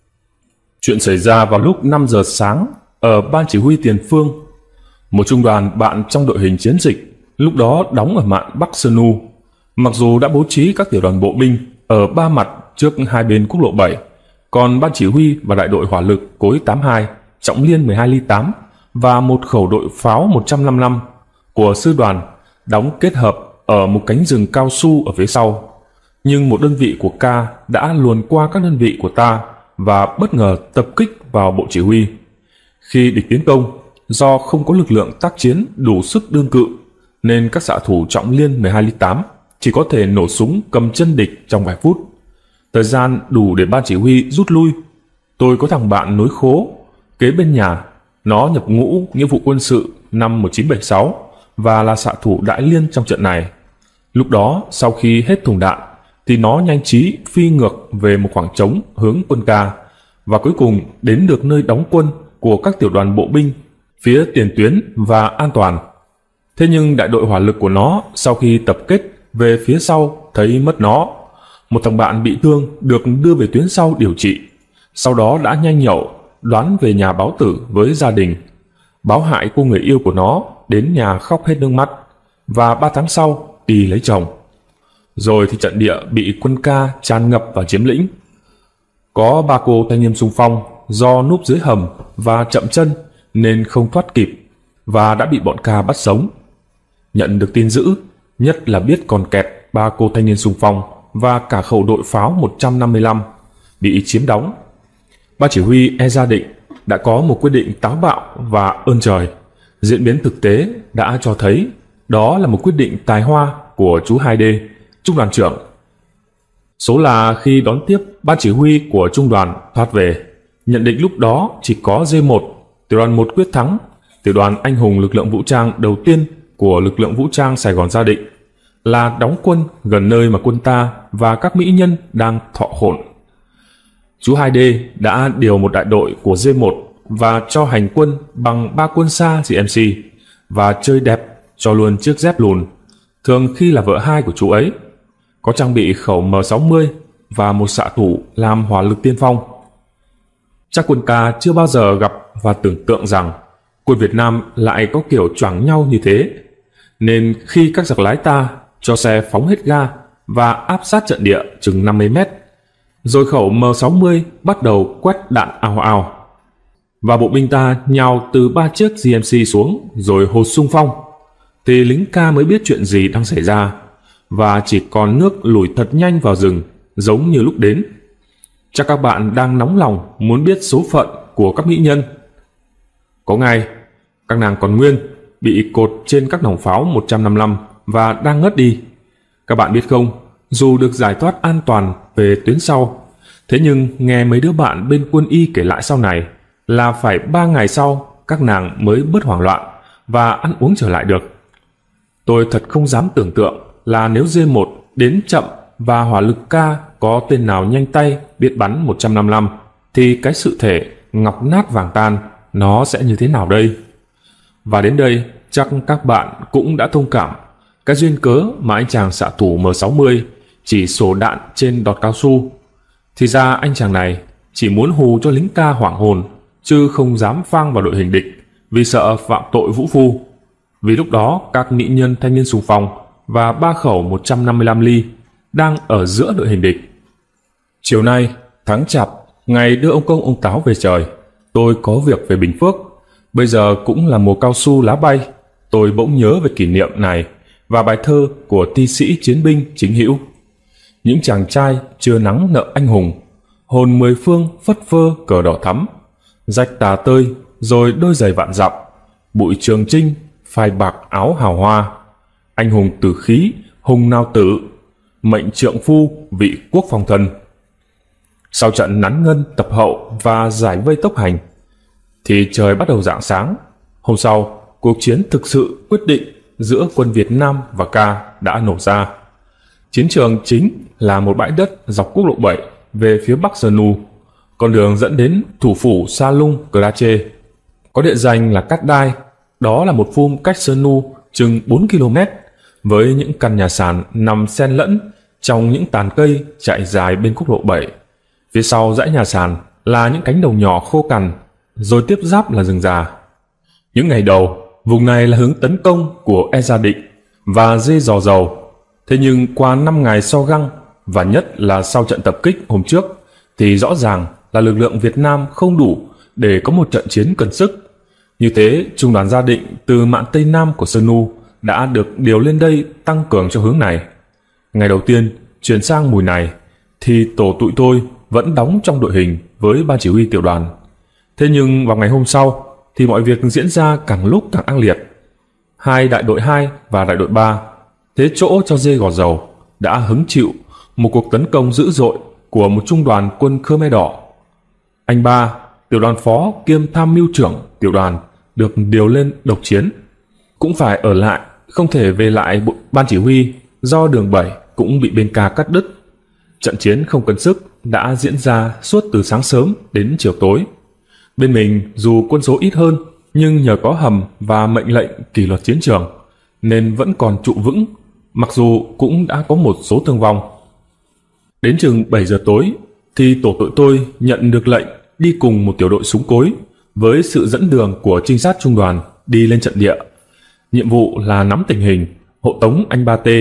Chuyện xảy ra vào lúc năm giờ sáng ở Ban Chỉ huy Tiền Phương. Một trung đoàn bạn trong đội hình chiến dịch lúc đó đóng ở mạn Bắc Sơn Nu. Mặc dù đã bố trí các tiểu đoàn bộ binh ở ba mặt trước hai bên quốc lộ bảy, còn Ban Chỉ huy và đại đội hỏa lực cối tám mươi hai, trọng liên mười hai ly tám và một khẩu đội pháo một trăm năm mươi lăm của sư đoàn đóng kết hợp ở một cánh rừng cao su ở phía sau. Nhưng một đơn vị của Ca đã luồn qua các đơn vị của ta và bất ngờ tập kích vào bộ chỉ huy. Khi địch tiến công, do không có lực lượng tác chiến đủ sức đương cự, nên các xạ thủ trọng liên mười hai ly tám chỉ có thể nổ súng cầm chân địch trong vài phút. Thời gian đủ để ban chỉ huy rút lui. Tôi có thằng bạn nối khố kế bên nhà, nó nhập ngũ nghĩa vụ quân sự năm một nghìn chín trăm bảy mươi sáu và là xạ thủ đại liên trong trận này. Lúc đó, sau khi hết thùng đạn, thì nó nhanh trí phi ngược về một khoảng trống hướng quân Ca, và cuối cùng đến được nơi đóng quân của các tiểu đoàn bộ binh phía tiền tuyến và an toàn. Thế nhưng đại đội hỏa lực của nó sau khi tập kết về phía sau thấy mất nó. Một thằng bạn bị thương được đưa về tuyến sau điều trị, sau đó đã nhanh nhậu đoán về nhà báo tử với gia đình, báo hại cô người yêu của nó đến nhà khóc hết nước mắt, và ba tháng sau đi lấy chồng. rồi thì trận địa bị quân ca tràn ngập và chiếm lĩnh. Có ba cô thanh niên xung phong do núp dưới hầm và chậm chân nên không thoát kịp và đã bị bọn ca bắt sống. Nhận được tin dữ, nhất là biết còn kẹt ba cô thanh niên xung phong và cả khẩu đội pháo một trăm năm mươi lăm bị chiếm đóng. Ban chỉ huy e Gia Định đã có một quyết định táo bạo và ơn trời. Diễn biến thực tế đã cho thấy đó là một quyết định tài hoa của chú hai đê, trung đoàn trưởng. Số là khi đón tiếp ban chỉ huy của trung đoàn thoát về, nhận định lúc đó chỉ có D một, tiểu đoàn một Quyết Thắng, tiểu đoàn anh hùng lực lượng vũ trang đầu tiên của lực lượng vũ trang Sài Gòn Gia Định, là đóng quân gần nơi mà quân ta và các mỹ nhân đang thọ hồn. Chú hai đê đã điều một đại đội của D một và cho hành quân bằng ba quân xa giê em xê và chơi đẹp cho luôn chiếc dép lùn, thường khi là vợ hai của chú ấy, có trang bị khẩu M sáu mươi và một xạ thủ làm hỏa lực tiên phong. Chắc quân ca chưa bao giờ gặp và tưởng tượng rằng quân Việt Nam lại có kiểu choảng nhau như thế, nên khi các giặc lái ta cho xe phóng hết ga và áp sát trận địa chừng năm mươi mét, rồi khẩu M sáu mươi bắt đầu quét đạn ào ào, và bộ binh ta nhào từ ba chiếc giê em xê xuống rồi hột xung phong, thì lính ca mới biết chuyện gì đang xảy ra và chỉ còn nước lùi thật nhanh vào rừng giống như lúc đến. Chắc các bạn đang nóng lòng muốn biết số phận của các mỹ nhân. Có ngày, các nàng còn nguyên bị cột trên các nòng pháo một trăm năm mươi lăm và đang ngất đi. Các bạn biết không, dù được giải thoát an toàn về tuyến sau, thế nhưng nghe mấy đứa bạn bên quân y kể lại sau này là phải ba ngày sau các nàng mới bớt hoảng loạn và ăn uống trở lại được. Tôi thật không dám tưởng tượng là nếu D một đến chậm và hỏa lực ca có tên nào nhanh tay biết bắn một trăm năm mươi lăm thì cái sự thể ngọc nát vàng tan nó sẽ như thế nào đây? Và đến đây chắc các bạn cũng đã thông cảm cái duyên cớ mà anh chàng xạ thủ M sáu mươi chỉ sổ đạn trên đọt cao su. Thì ra anh chàng này chỉ muốn hù cho lính ca hoảng hồn, chứ không dám phang vào đội hình địch vì sợ phạm tội vũ phu. Vì lúc đó các mỹ nhân thanh niên xung phong và ba khẩu một trăm năm mươi lăm ly đang ở giữa đội hình địch. Chiều nay, tháng Chạp, ngày đưa ông Công ông Táo về trời, tôi có việc về Bình Phước. Bây giờ cũng là mùa cao su lá bay. Tôi bỗng nhớ về kỷ niệm này và bài thơ của thi sĩ chiến binh Chính Hữu. Những chàng trai chưa nắng nợ anh hùng, hồn mười phương phất phơ cờ đỏ thắm, rách tà tơi rồi đôi giày vạn dặm, bụi trường trinh phai bạc áo hào hoa, anh hùng tử khí hùng nào tử, mệnh trượng phu vị quốc phòng thần. Sau trận nắn ngân tập hậu và giải vây tốc hành thì trời bắt đầu rạng sáng. Hôm sau, cuộc chiến thực sự quyết định giữa quân Việt Nam và Ca đã nổ ra. Chiến trường chính là một bãi đất dọc quốc lộ bảy về phía bắc Sơn Nu, con đường dẫn đến thủ phủ Sa Lung Krache, có địa danh là Cát Đai. Đó là một phum cách Sơn Nu chừng bốn ki lô mét, với những căn nhà sàn nằm xen lẫn trong những tàn cây chạy dài bên quốc lộ bảy. Phía sau dãy nhà sàn là những cánh đồng nhỏ khô cằn, rồi tiếp giáp là rừng già. Những ngày đầu, vùng này là hướng tấn công của e Gia Định và Dê Giò Dầu. Thế nhưng qua năm ngày so găng, và nhất là sau trận tập kích hôm trước, thì rõ ràng là lực lượng Việt Nam không đủ để có một trận chiến cân sức. Như thế, Trung đoàn Gia Định từ mạn Tây Nam của Sơn Nu đã được điều lên đây tăng cường cho hướng này. Ngày đầu tiên chuyển sang mùi này thì tổ tụi tôi vẫn đóng trong đội hình với ban chỉ huy tiểu đoàn. Thế nhưng vào ngày hôm sau thì mọi việc diễn ra càng lúc càng ác liệt. Hai đại đội hai và đại đội ba thế chỗ cho Dê Gò Dầu đã hứng chịu một cuộc tấn công dữ dội của một trung đoàn quân Khmer Đỏ. Anh Ba, tiểu đoàn phó kiêm tham mưu trưởng tiểu đoàn, được điều lên độc chiến, cũng phải ở lại, không thể về lại ban chỉ huy do đường bảy cũng bị bên Ca cắt đứt. Trận chiến không cân sức đã diễn ra suốt từ sáng sớm đến chiều tối. Bên mình dù quân số ít hơn nhưng nhờ có hầm và mệnh lệnh kỷ luật chiến trường nên vẫn còn trụ vững, mặc dù cũng đã có một số thương vong. Đến chừng bảy giờ tối thì tổ tụi tôi nhận được lệnh đi cùng một tiểu đội súng cối với sự dẫn đường của trinh sát trung đoàn đi lên trận địa. Nhiệm vụ là nắm tình hình, hộ tống anh Ba Tê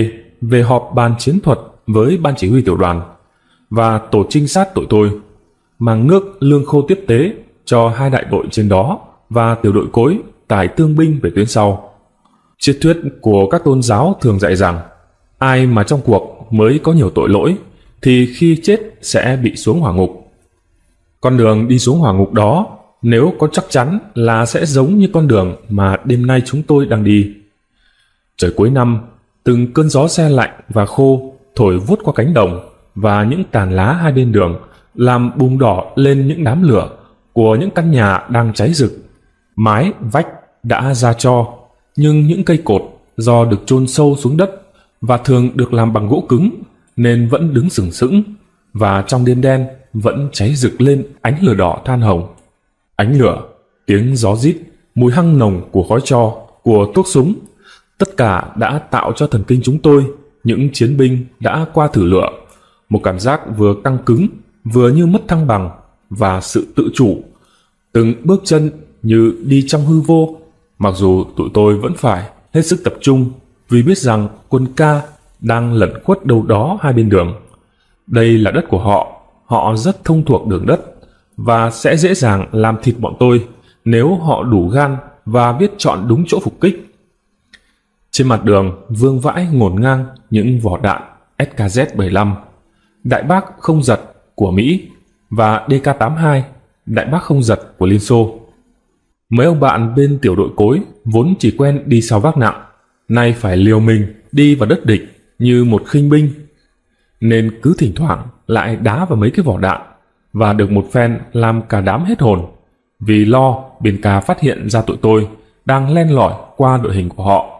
về họp bàn chiến thuật với ban chỉ huy tiểu đoàn và tổ trinh sát tụi tôi, mang nước lương khô tiếp tế cho hai đại đội trên đó và tiểu đội cối tải thương binh về tuyến sau. Triết thuyết của các tôn giáo thường dạy rằng ai mà trong cuộc mới có nhiều tội lỗi thì khi chết sẽ bị xuống hỏa ngục. Con đường đi xuống hỏa ngục đó nếu có chắc chắn là sẽ giống như con đường mà đêm nay chúng tôi đang đi. Trời cuối năm, từng cơn gió se lạnh và khô thổi vút qua cánh đồng và những tàn lá hai bên đường, làm bùng đỏ lên những đám lửa của những căn nhà đang cháy rực. Mái, vách đã ra tro, nhưng những cây cột do được chôn sâu xuống đất và thường được làm bằng gỗ cứng nên vẫn đứng sừng sững, và trong đêm đen vẫn cháy rực lên ánh lửa đỏ than hồng. Ánh lửa, tiếng gió rít, mùi hăng nồng của khói tro, của thuốc súng, tất cả đã tạo cho thần kinh chúng tôi, những chiến binh đã qua thử lửa, một cảm giác vừa căng cứng, vừa như mất thăng bằng và sự tự chủ. Từng bước chân như đi trong hư vô, mặc dù tụi tôi vẫn phải hết sức tập trung vì biết rằng quân ca đang lẩn khuất đâu đó hai bên đường. Đây là đất của họ, họ rất thông thuộc đường đất và sẽ dễ dàng làm thịt bọn tôi nếu họ đủ gan và biết chọn đúng chỗ phục kích. Trên mặt đường vương vãi ngổn ngang những vỏ đạn S K Z bảy mươi lăm, đại bác không giật của Mỹ, và D K tám mươi hai, đại bác không giật của Liên Xô. Mấy ông bạn bên tiểu đội cối vốn chỉ quen đi sau vác nặng, nay phải liều mình đi vào đất địch như một khinh binh, nên cứ thỉnh thoảng lại đá vào mấy cái vỏ đạn, và được một phen làm cả đám hết hồn, vì lo bên ca phát hiện ra tụi tôi đang len lỏi qua đội hình của họ.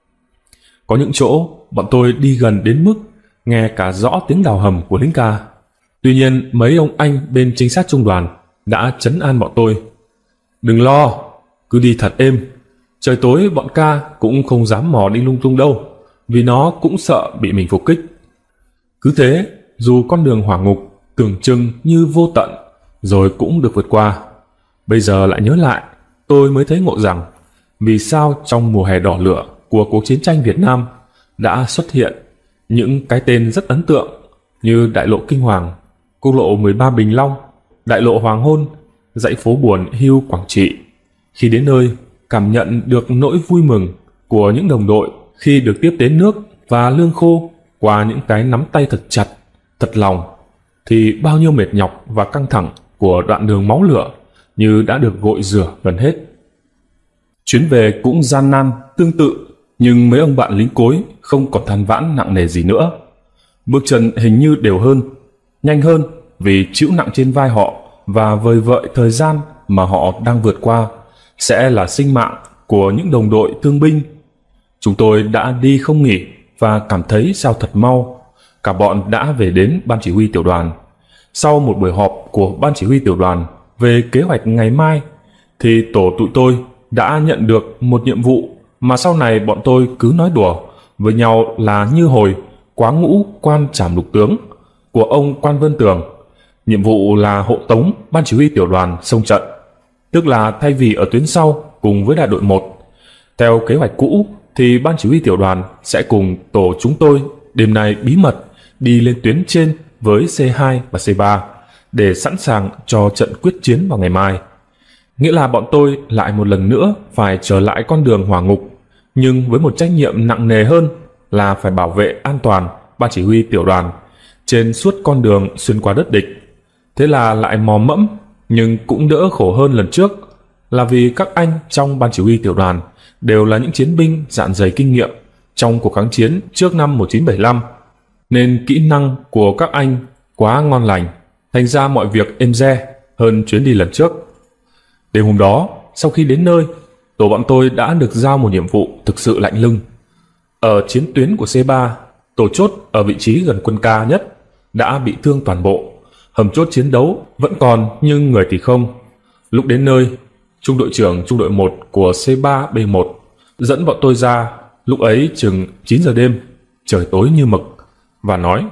Có những chỗ bọn tôi đi gần đến mức nghe cả rõ tiếng đào hầm của lính ca. Tuy nhiên mấy ông anh bên trinh sát trung đoàn đã trấn an bọn tôi: đừng lo, cứ đi thật êm, trời tối bọn ca cũng không dám mò đi lung tung đâu, vì nó cũng sợ bị mình phục kích. Cứ thế, dù con đường hỏa ngục tưởng chừng như vô tận rồi cũng được vượt qua. Bây giờ lại nhớ lại, tôi mới thấy ngộ rằng vì sao trong mùa hè đỏ lửa của cuộc chiến tranh Việt Nam đã xuất hiện những cái tên rất ấn tượng như đại lộ Kinh Hoàng, quốc lộ mười ba Bình Long, đại lộ Hoàng Hôn, dãy phố buồn Hưu Quảng Trị. Khi đến nơi, cảm nhận được nỗi vui mừng của những đồng đội khi được tiếp tế nước và lương khô qua những cái nắm tay thật chặt, thật lòng, thì bao nhiêu mệt nhọc và căng thẳng của đoạn đường máu lửa như đã được gội rửa gần hết. Chuyến về cũng gian nan tương tự, nhưng mấy ông bạn lính cối không còn than vãn nặng nề gì nữa. Bước chân hình như đều hơn, nhanh hơn, vì chịu nặng trên vai họ và vời vợi thời gian mà họ đang vượt qua sẽ là sinh mạng của những đồng đội thương binh. Chúng tôi đã đi không nghỉ và cảm thấy sao thật mau. Cả bọn đã về đến ban chỉ huy tiểu đoàn. Sau một buổi họp của ban chỉ huy tiểu đoàn về kế hoạch ngày mai, thì tổ tụi tôi đã nhận được một nhiệm vụ mà sau này bọn tôi cứ nói đùa với nhau là như hồi quá ngũ quan trảm lục tướng của ông Quan Vân Tường. Nhiệm vụ là hộ tống ban chỉ huy tiểu đoàn xông trận, tức là thay vì ở tuyến sau cùng với đại đội một, theo kế hoạch cũ thì ban chỉ huy tiểu đoàn sẽ cùng tổ chúng tôi đêm nay bí mật đi lên tuyến trên với C hai và C ba để sẵn sàng cho trận quyết chiến vào ngày mai. Nghĩa là bọn tôi lại một lần nữa phải trở lại con đường hỏa ngục, nhưng với một trách nhiệm nặng nề hơn là phải bảo vệ an toàn ban chỉ huy tiểu đoàn trên suốt con đường xuyên qua đất địch. Thế là lại mò mẫm, nhưng cũng đỡ khổ hơn lần trước, là vì các anh trong ban chỉ huy tiểu đoàn đều là những chiến binh dạn dày kinh nghiệm trong cuộc kháng chiến trước năm một nghìn chín trăm bảy mươi lăm, nên kỹ năng của các anh quá ngon lành, thành ra mọi việc êm re hơn chuyến đi lần trước. Đêm hôm đó, sau khi đến nơi, tổ bọn tôi đã được giao một nhiệm vụ thực sự lạnh lưng. Ở chiến tuyến của C ba, tổ chốt ở vị trí gần quân ca nhất đã bị thương toàn bộ. Hầm chốt chiến đấu vẫn còn nhưng người thì không. Lúc đến nơi, trung đội trưởng trung đội một của C ba B một dẫn bọn tôi ra, lúc ấy chừng chín giờ đêm, trời tối như mực, và nói: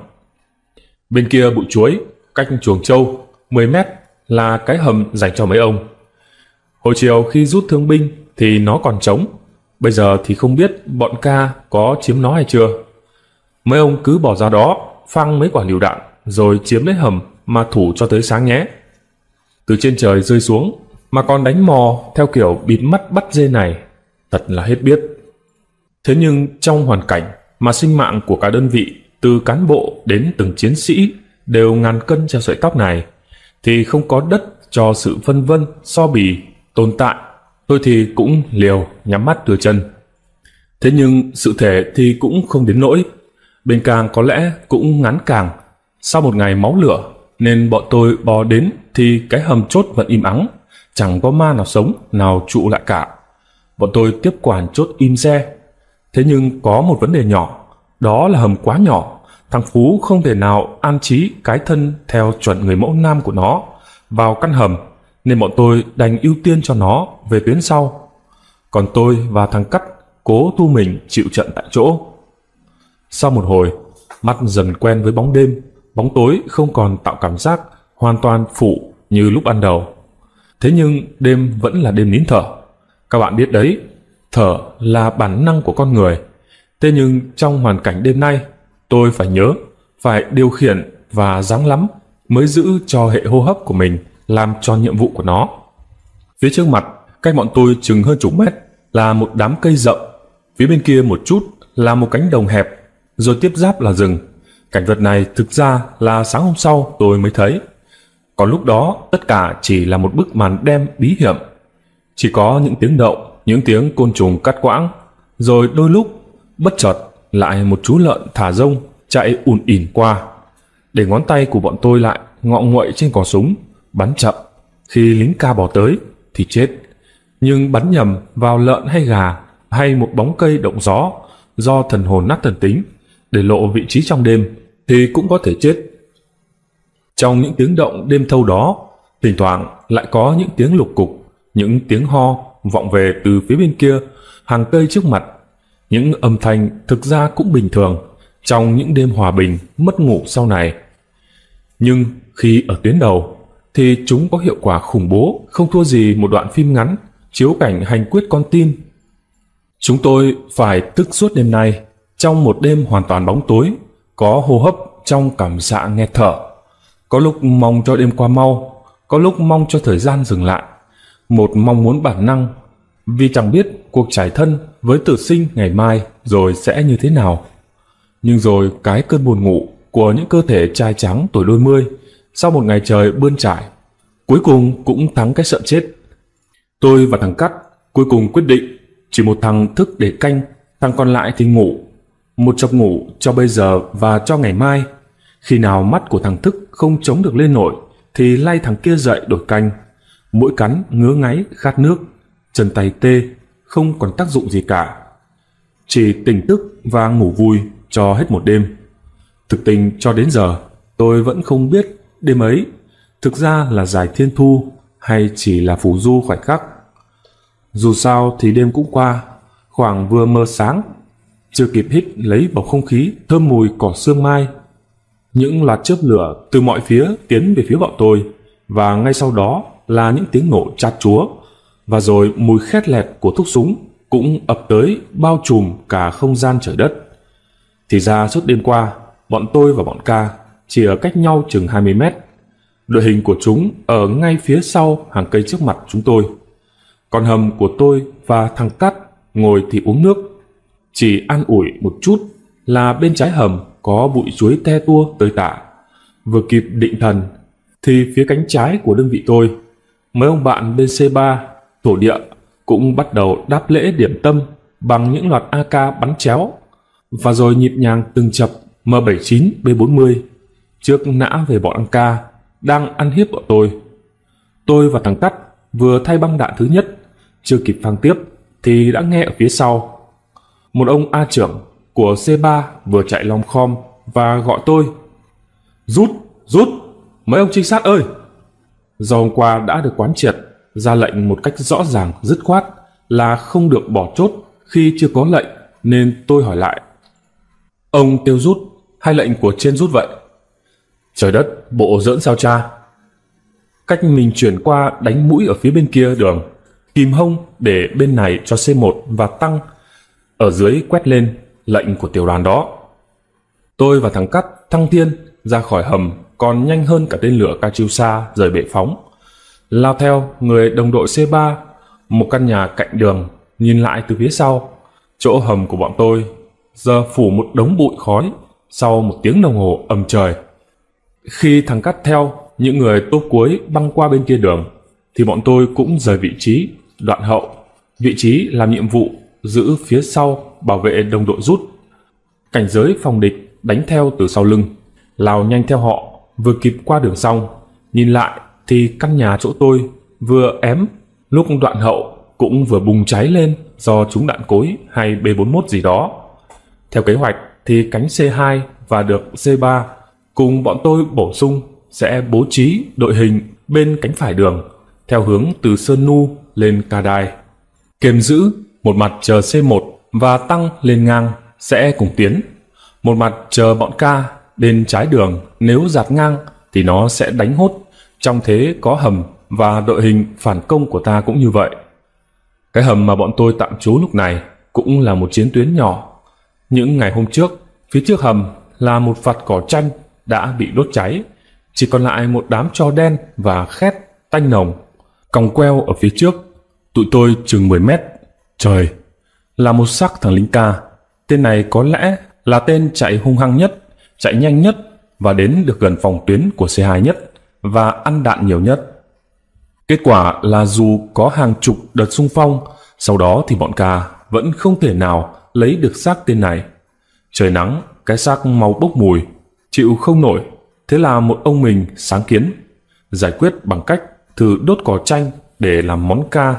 bên kia bụi chuối, cách chuồng trâu mười mét là cái hầm dành cho mấy ông. Hồi chiều khi rút thương binh thì nó còn trống, bây giờ thì không biết bọn ca có chiếm nó hay chưa. Mấy ông cứ bỏ ra đó, phăng mấy quả lựu đạn, rồi chiếm lấy hầm mà thủ cho tới sáng nhé. Từ trên trời rơi xuống mà còn đánh mò theo kiểu bịt mắt bắt dê này, thật là hết biết. Thế nhưng trong hoàn cảnh mà sinh mạng của cả đơn vị, từ cán bộ đến từng chiến sĩ, đều ngàn cân treo sợi tóc này, thì không có đất cho sự phân vân, so bì, tồn tại. Tôi thì cũng liều nhắm mắt đưa chân. Thế nhưng sự thể thì cũng không đến nỗi. Bên càng có lẽ cũng ngắn càng. Sau một ngày máu lửa, nên bọn tôi bò đến thì cái hầm chốt vẫn im ắng, chẳng có ma nào sống nào trụ lại cả. Bọn tôi tiếp quản chốt im re. Thế nhưng có một vấn đề nhỏ, đó là hầm quá nhỏ, thằng Phú không thể nào an trí cái thân theo chuẩn người mẫu nam của nó vào căn hầm, nên bọn tôi đành ưu tiên cho nó về tuyến sau. Còn tôi và thằng Cắt cố thu mình chịu trận tại chỗ. Sau một hồi, mắt dần quen với bóng đêm, bóng tối không còn tạo cảm giác hoàn toàn phụ như lúc ban đầu. Thế nhưng đêm vẫn là đêm nín thở. Các bạn biết đấy, thở là bản năng của con người. Thế nhưng trong hoàn cảnh đêm nay, tôi phải nhớ, phải điều khiển và ráng lắm mới giữ cho hệ hô hấp của mình làm tròn nhiệm vụ của nó. Phía trước mặt, cách bọn tôi chừng hơn chục mét, là một đám cây rậm. Phía bên kia một chút là một cánh đồng hẹp, rồi tiếp giáp là rừng. Cảnh vật này thực ra là sáng hôm sau tôi mới thấy. Còn lúc đó tất cả chỉ là một bức màn đêm bí hiểm. Chỉ có những tiếng động, những tiếng côn trùng cắt quãng, rồi đôi lúc bất chợt lại một chú lợn thả rông chạy ùn ỉn qua. Để ngón tay của bọn tôi lại ngọ nguậy trên cò súng, bắn chậm. Khi lính ca bỏ tới thì chết, nhưng bắn nhầm vào lợn hay gà hay một bóng cây động gió do thần hồn nát thần tính để lộ vị trí trong đêm thì cũng có thể chết. Trong những tiếng động đêm thâu đó, thỉnh thoảng lại có những tiếng lục cục, những tiếng ho vọng về từ phía bên kia hàng cây trước mặt. Những âm thanh thực ra cũng bình thường trong những đêm hòa bình mất ngủ sau này. Nhưng khi ở tuyến đầu thì chúng có hiệu quả khủng bố, không thua gì một đoạn phim ngắn chiếu cảnh hành quyết con tin. Chúng tôi phải thức suốt đêm nay, trong một đêm hoàn toàn bóng tối, có hô hấp trong cảm xạ nghe thở. Có lúc mong cho đêm qua mau, có lúc mong cho thời gian dừng lại. Một mong muốn bản năng, vì chẳng biết cuộc trải thân với tử sinh ngày mai rồi sẽ như thế nào. Nhưng rồi cái cơn buồn ngủ của những cơ thể trai trắng tuổi đôi mươi sau một ngày trời bươn trải, cuối cùng cũng thắng cái sợ chết. Tôi và thằng Cắt cuối cùng quyết định chỉ một thằng thức để canh, thằng còn lại thì ngủ. Một chập ngủ cho bây giờ và cho ngày mai. Khi nào mắt của thằng thức không chống được lên nổi thì lay thằng kia dậy đổi canh. Mũi cắn ngứa ngáy khát nước, chân tay tê, không còn tác dụng gì cả. Chỉ tỉnh thức và ngủ vui cho hết một đêm. Thực tình cho đến giờ tôi vẫn không biết đêm ấy thực ra là giải thiên thu hay chỉ là phù du khoảnh khắc. Dù sao thì đêm cũng qua, khoảng vừa mờ sáng, chưa kịp hít lấy bầu không khí thơm mùi cỏ sương mai, những loạt chớp lửa từ mọi phía tiến về phía bọn tôi, và ngay sau đó là những tiếng nổ chát chúa, và rồi mùi khét lẹt của thuốc súng cũng ập tới bao trùm cả không gian trời đất. Thì ra suốt đêm qua, bọn tôi và bọn ca chỉ ở cách nhau chừng hai mươi mét. Đội hình của chúng ở ngay phía sau hàng cây trước mặt chúng tôi. Còn hầm của tôi và thằng Cắt ngồi thì uống nước. Chỉ an ủi một chút là bên trái hầm có bụi chuối te tua tơi tả. Vừa kịp định thần thì phía cánh trái của đơn vị tôi, mấy ông bạn bên C ba thổ địa cũng bắt đầu đáp lễ điểm tâm bằng những loạt a ca bắn chéo, và rồi nhịp nhàng từng chập M bảy mươi chín B bốn mươi trước nã về bọn ăn ca đang ăn hiếp bọn tôi. Tôi và thằng Cắt vừa thay băng đạn thứ nhất, chưa kịp phang tiếp thì đã nghe ở phía sau một ông A trưởng của C ba vừa chạy lom khom và gọi tôi: "Rút, rút, mấy ông trinh sát ơi!" Do hôm qua đã được quán triệt, ra lệnh một cách rõ ràng dứt khoát là không được bỏ chốt khi chưa có lệnh, nên tôi hỏi lại: "Ông kêu rút hay lệnh của trên rút vậy?" "Trời đất, bộ giỡn sao cha?" Cách mình chuyển qua đánh mũi ở phía bên kia đường, kìm hông để bên này cho C một và tăng, ở dưới quét lên lệnh của tiểu đoàn đó. Tôi và thằng Cắt thăng thiên ra khỏi hầm còn nhanh hơn cả tên lửa Katyusha rời bệ phóng. Lao theo người đồng đội C ba, một căn nhà cạnh đường, nhìn lại từ phía sau, chỗ hầm của bọn tôi giờ phủ một đống bụi khói sau một tiếng đồng hồ ầm trời. Khi thằng Cắt theo những người tốp cuối băng qua bên kia đường, thì bọn tôi cũng rời vị trí đoạn hậu, vị trí làm nhiệm vụ giữ phía sau bảo vệ đồng đội rút. Cảnh giới phòng địch đánh theo từ sau lưng, lao nhanh theo họ. Vừa kịp qua đường xong, nhìn lại thì căn nhà chỗ tôi vừa ém lúc đoạn hậu cũng vừa bùng cháy lên do trúng đạn cối hay B bốn mốt gì đó. Theo kế hoạch thì cánh C hai và được C ba cùng bọn tôi bổ sung sẽ bố trí đội hình bên cánh phải đường theo hướng từ Sơn Nu lên Ca Đai. Kiềm giữ một mặt chờ C một và Tăng lên ngang sẽ cùng tiến, một mặt chờ bọn K bên trái đường, nếu dạt ngang thì nó sẽ đánh hốt trong thế có hầm, và đội hình phản công của ta cũng như vậy. Cái hầm mà bọn tôi tạm trú lúc này cũng là một chiến tuyến nhỏ. Những ngày hôm trước, phía trước hầm là một vạt cỏ chanh đã bị đốt cháy, chỉ còn lại một đám tro đen và khét tanh nồng. Còng queo ở phía trước, tụi tôi chừng mười mét. Trời, là một xác thằng lính Ca. Tên này có lẽ là tên chạy hung hăng nhất, chạy nhanh nhất và đến được gần phòng tuyến của C hai nhất và ăn đạn nhiều nhất. Kết quả là dù có hàng chục đợt xung phong, sau đó thì bọn Ca vẫn không thể nào lấy được xác tên này. Trời nắng, cái xác mau bốc mùi, chịu không nổi. Thế là một ông mình sáng kiến giải quyết bằng cách thử đốt cỏ chanh để làm món ca.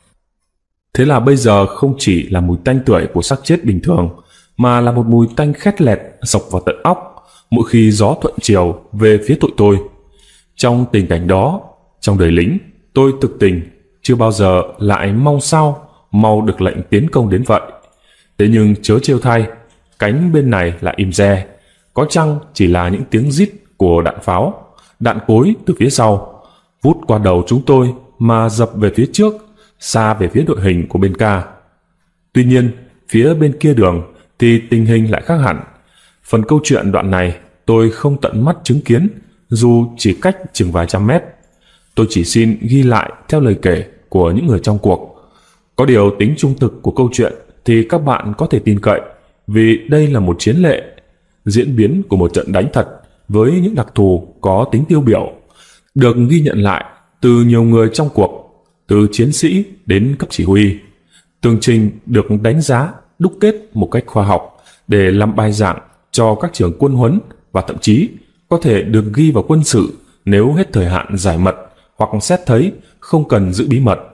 Thế là bây giờ không chỉ là mùi tanh tưởi của xác chết bình thường, mà là một mùi tanh khét lẹt sộc vào tận óc mỗi khi gió thuận chiều về phía tụi tôi. Trong tình cảnh đó, trong đời lính, tôi thực tình chưa bao giờ lại mong sao mau được lệnh tiến công đến vậy. Thế nhưng chớ trêu thay, cánh bên này lại im re, có chăng chỉ là những tiếng rít của đạn pháo, đạn cối từ phía sau vút qua đầu chúng tôi mà dập về phía trước, xa về phía đội hình của bên Ca. Tuy nhiên, phía bên kia đường thì tình hình lại khác hẳn. Phần câu chuyện đoạn này tôi không tận mắt chứng kiến, dù chỉ cách chừng vài trăm mét. Tôi chỉ xin ghi lại theo lời kể của những người trong cuộc. Có điều tính trung thực của câu chuyện thì các bạn có thể tin cậy, vì đây là một chiến lệ, diễn biến của một trận đánh thật với những đặc thù có tính tiêu biểu, được ghi nhận lại từ nhiều người trong cuộc, từ chiến sĩ đến cấp chỉ huy. Tường trình được đánh giá, đúc kết một cách khoa học để làm bài giảng cho các trường quân huấn, và thậm chí có thể được ghi vào quân sử nếu hết thời hạn giải mật hoặc xét thấy không cần giữ bí mật.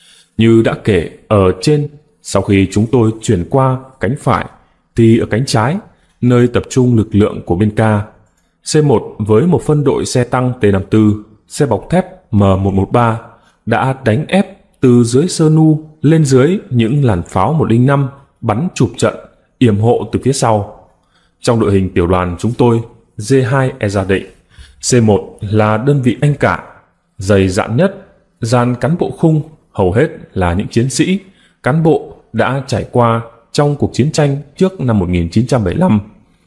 Như đã kể ở trên, sau khi chúng tôi chuyển qua cánh phải thì ở cánh trái, nơi tập trung lực lượng của bên Ca, C một với một phân đội xe tăng T năm tư, xe bọc thép M một một ba đã đánh ép từ dưới Sơ Nu lên dưới những làn pháo một không năm bắn chụp trận, yểm hộ từ phía sau. Trong đội hình tiểu đoàn chúng tôi, D hai e giả định, C một là đơn vị anh cả, dày dạn nhất, dàn cán bộ khung hầu hết là những chiến sĩ, cán bộ đã trải qua trong cuộc chiến tranh trước năm một nghìn chín trăm bảy mươi lăm,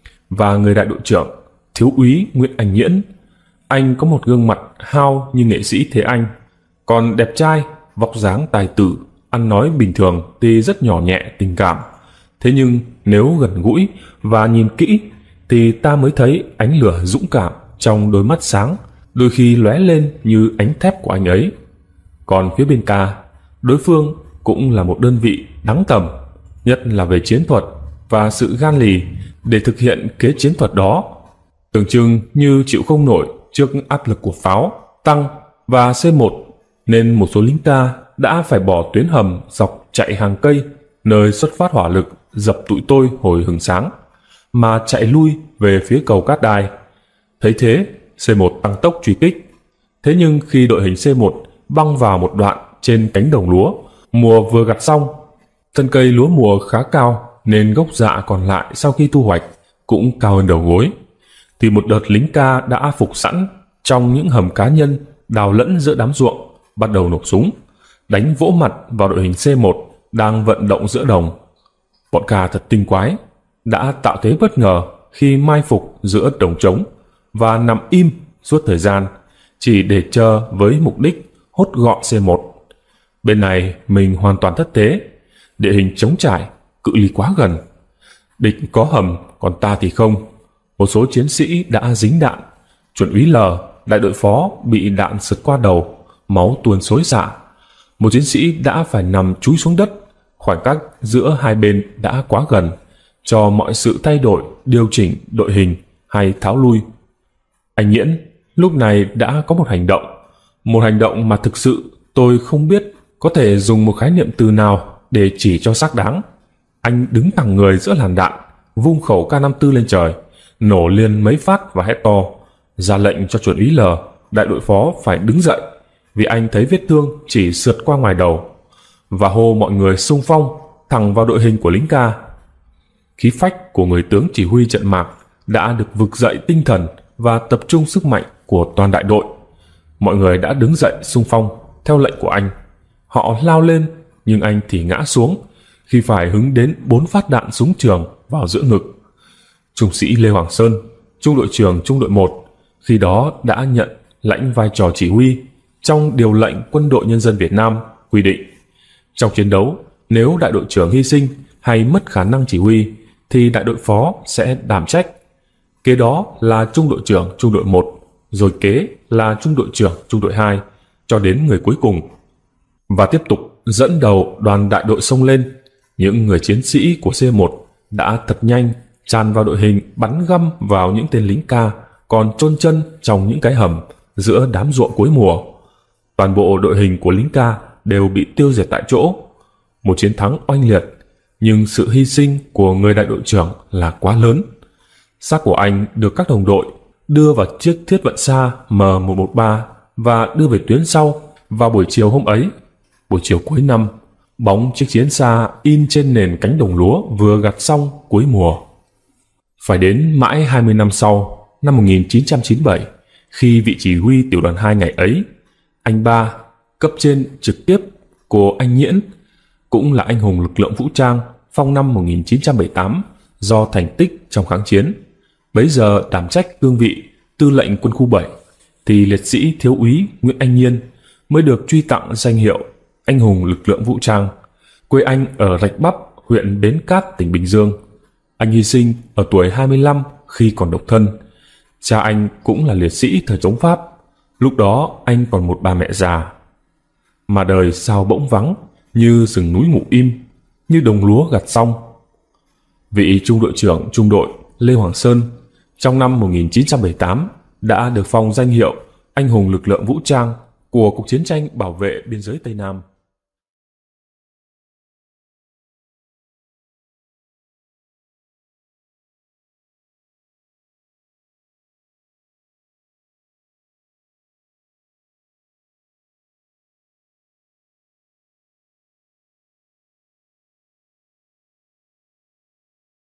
và người đại đội trưởng thiếu úy Nguyễn Anh Nhiễn. Anh có một gương mặt hao như nghệ sĩ Thế Anh, còn đẹp trai, vóc dáng tài tử, ăn nói bình thường thì rất nhỏ nhẹ tình cảm. Thế nhưng nếu gần gũi và nhìn kỹ thì ta mới thấy ánh lửa dũng cảm trong đôi mắt sáng, đôi khi lóe lên như ánh thép của anh ấy. Còn phía bên Ca, đối phương cũng là một đơn vị đáng tầm, nhất là về chiến thuật và sự gan lì để thực hiện kế chiến thuật đó. Tưởng chừng như chịu không nổi trước áp lực của pháo, tăng và C một, nên một số lính ta đã phải bỏ tuyến hầm dọc chạy hàng cây nơi xuất phát hỏa lực dập tụi tôi hồi hừng sáng, mà chạy lui về phía cầu Cát Đai. Thấy thế, C một tăng tốc truy kích. Thế nhưng khi đội hình C một băng vào một đoạn trên cánh đồng lúa mùa vừa gặt xong, thân cây lúa mùa khá cao nên gốc rạ còn lại sau khi thu hoạch cũng cao hơn đầu gối, thì một đợt lính Ca đã phục sẵn trong những hầm cá nhân đào lẫn giữa đám ruộng bắt đầu nổ súng, đánh vỗ mặt vào đội hình C một đang vận động giữa đồng. Bọn Ca thật tinh quái, đã tạo thế bất ngờ khi mai phục giữa đồng trống và nằm im suốt thời gian, chỉ để chờ với mục đích hốt gọn C một. Bên này mình hoàn toàn thất thế, địa hình trống trải, cự ly quá gần. Địch có hầm, còn ta thì không. Một số chiến sĩ đã dính đạn. Chuẩn úy L, đại đội phó, bị đạn sượt qua đầu, máu tuôn xối xả. Một chiến sĩ đã phải nằm chúi xuống đất. Khoảng cách giữa hai bên đã quá gần cho mọi sự thay đổi, điều chỉnh đội hình hay tháo lui. Anh Nghiễn lúc này đã có một hành động, một hành động mà thực sự tôi không biết có thể dùng một khái niệm từ nào để chỉ cho xác đáng. Anh đứng thẳng người giữa làn đạn, vung khẩu K năm mươi tư lên trời, nổ liền mấy phát và hét to, ra lệnh cho chuẩn úy L, đại đội phó phải đứng dậy vì anh thấy vết thương chỉ sượt qua ngoài đầu, và hô mọi người xung phong thẳng vào đội hình của lính Ca. Khí phách của người tướng chỉ huy trận mạc đã được vực dậy tinh thần và tập trung sức mạnh của toàn đại đội. Mọi người đã đứng dậy xung phong theo lệnh của anh. Họ lao lên, nhưng anh thì ngã xuống khi phải hứng đến bốn phát đạn súng trường vào giữa ngực. Trung sĩ Lê Hoàng Sơn, trung đội trưởng trung đội một, khi đó đã nhận lãnh vai trò chỉ huy trong điều lệnh Quân đội Nhân dân Việt Nam quy định. Trong chiến đấu, nếu đại đội trưởng hy sinh hay mất khả năng chỉ huy thì đại đội phó sẽ đảm trách. Kế đó là trung đội trưởng trung đội một, rồi kế là trung đội trưởng trung đội hai, cho đến người cuối cùng. Và tiếp tục dẫn đầu đoàn đại đội xông lên. Những người chiến sĩ của C một đã thật nhanh tràn vào đội hình, bắn găm vào những tên lính Ca còn chôn chân trong những cái hầm giữa đám ruộng cuối mùa. Toàn bộ đội hình của lính Ca đều bị tiêu diệt tại chỗ. Một chiến thắng oanh liệt, nhưng sự hy sinh của người đại đội trưởng là quá lớn. Xác của anh được các đồng đội đưa vào chiếc thiết vận xa M một một ba và đưa về tuyến sau vào buổi chiều hôm ấy. Buổi chiều cuối năm, bóng chiếc chiến xa in trên nền cánh đồng lúa vừa gặt xong cuối mùa. Phải đến mãi hai mươi năm sau, năm một nghìn chín trăm chín mươi bảy, khi vị chỉ huy tiểu đoàn hai ngày ấy, anh Ba, cấp trên trực tiếp của anh Nghiễn, cũng là anh hùng lực lượng vũ trang phong năm một nghìn chín trăm bảy mươi tám do thành tích trong kháng chiến, bấy giờ đảm trách cương vị tư lệnh quân khu bảy, thì liệt sĩ thiếu úy Nguyễn Anh Nhiên mới được truy tặng danh hiệu anh hùng lực lượng vũ trang. Quê anh ở Rạch Bắp, huyện Bến Cát, tỉnh Bình Dương. Anh hy sinh ở tuổi hai mươi lăm khi còn độc thân. Cha anh cũng là liệt sĩ thời chống Pháp. Lúc đó anh còn một bà mẹ già. Mà đời sao bỗng vắng, như rừng núi ngủ im, như đồng lúa gặt xong. Vị trung đội trưởng trung đội Lê Hoàng Sơn trong năm một nghìn chín trăm bảy mươi tám đã được phong danh hiệu anh hùng lực lượng vũ trang của cuộc chiến tranh bảo vệ biên giới Tây Nam.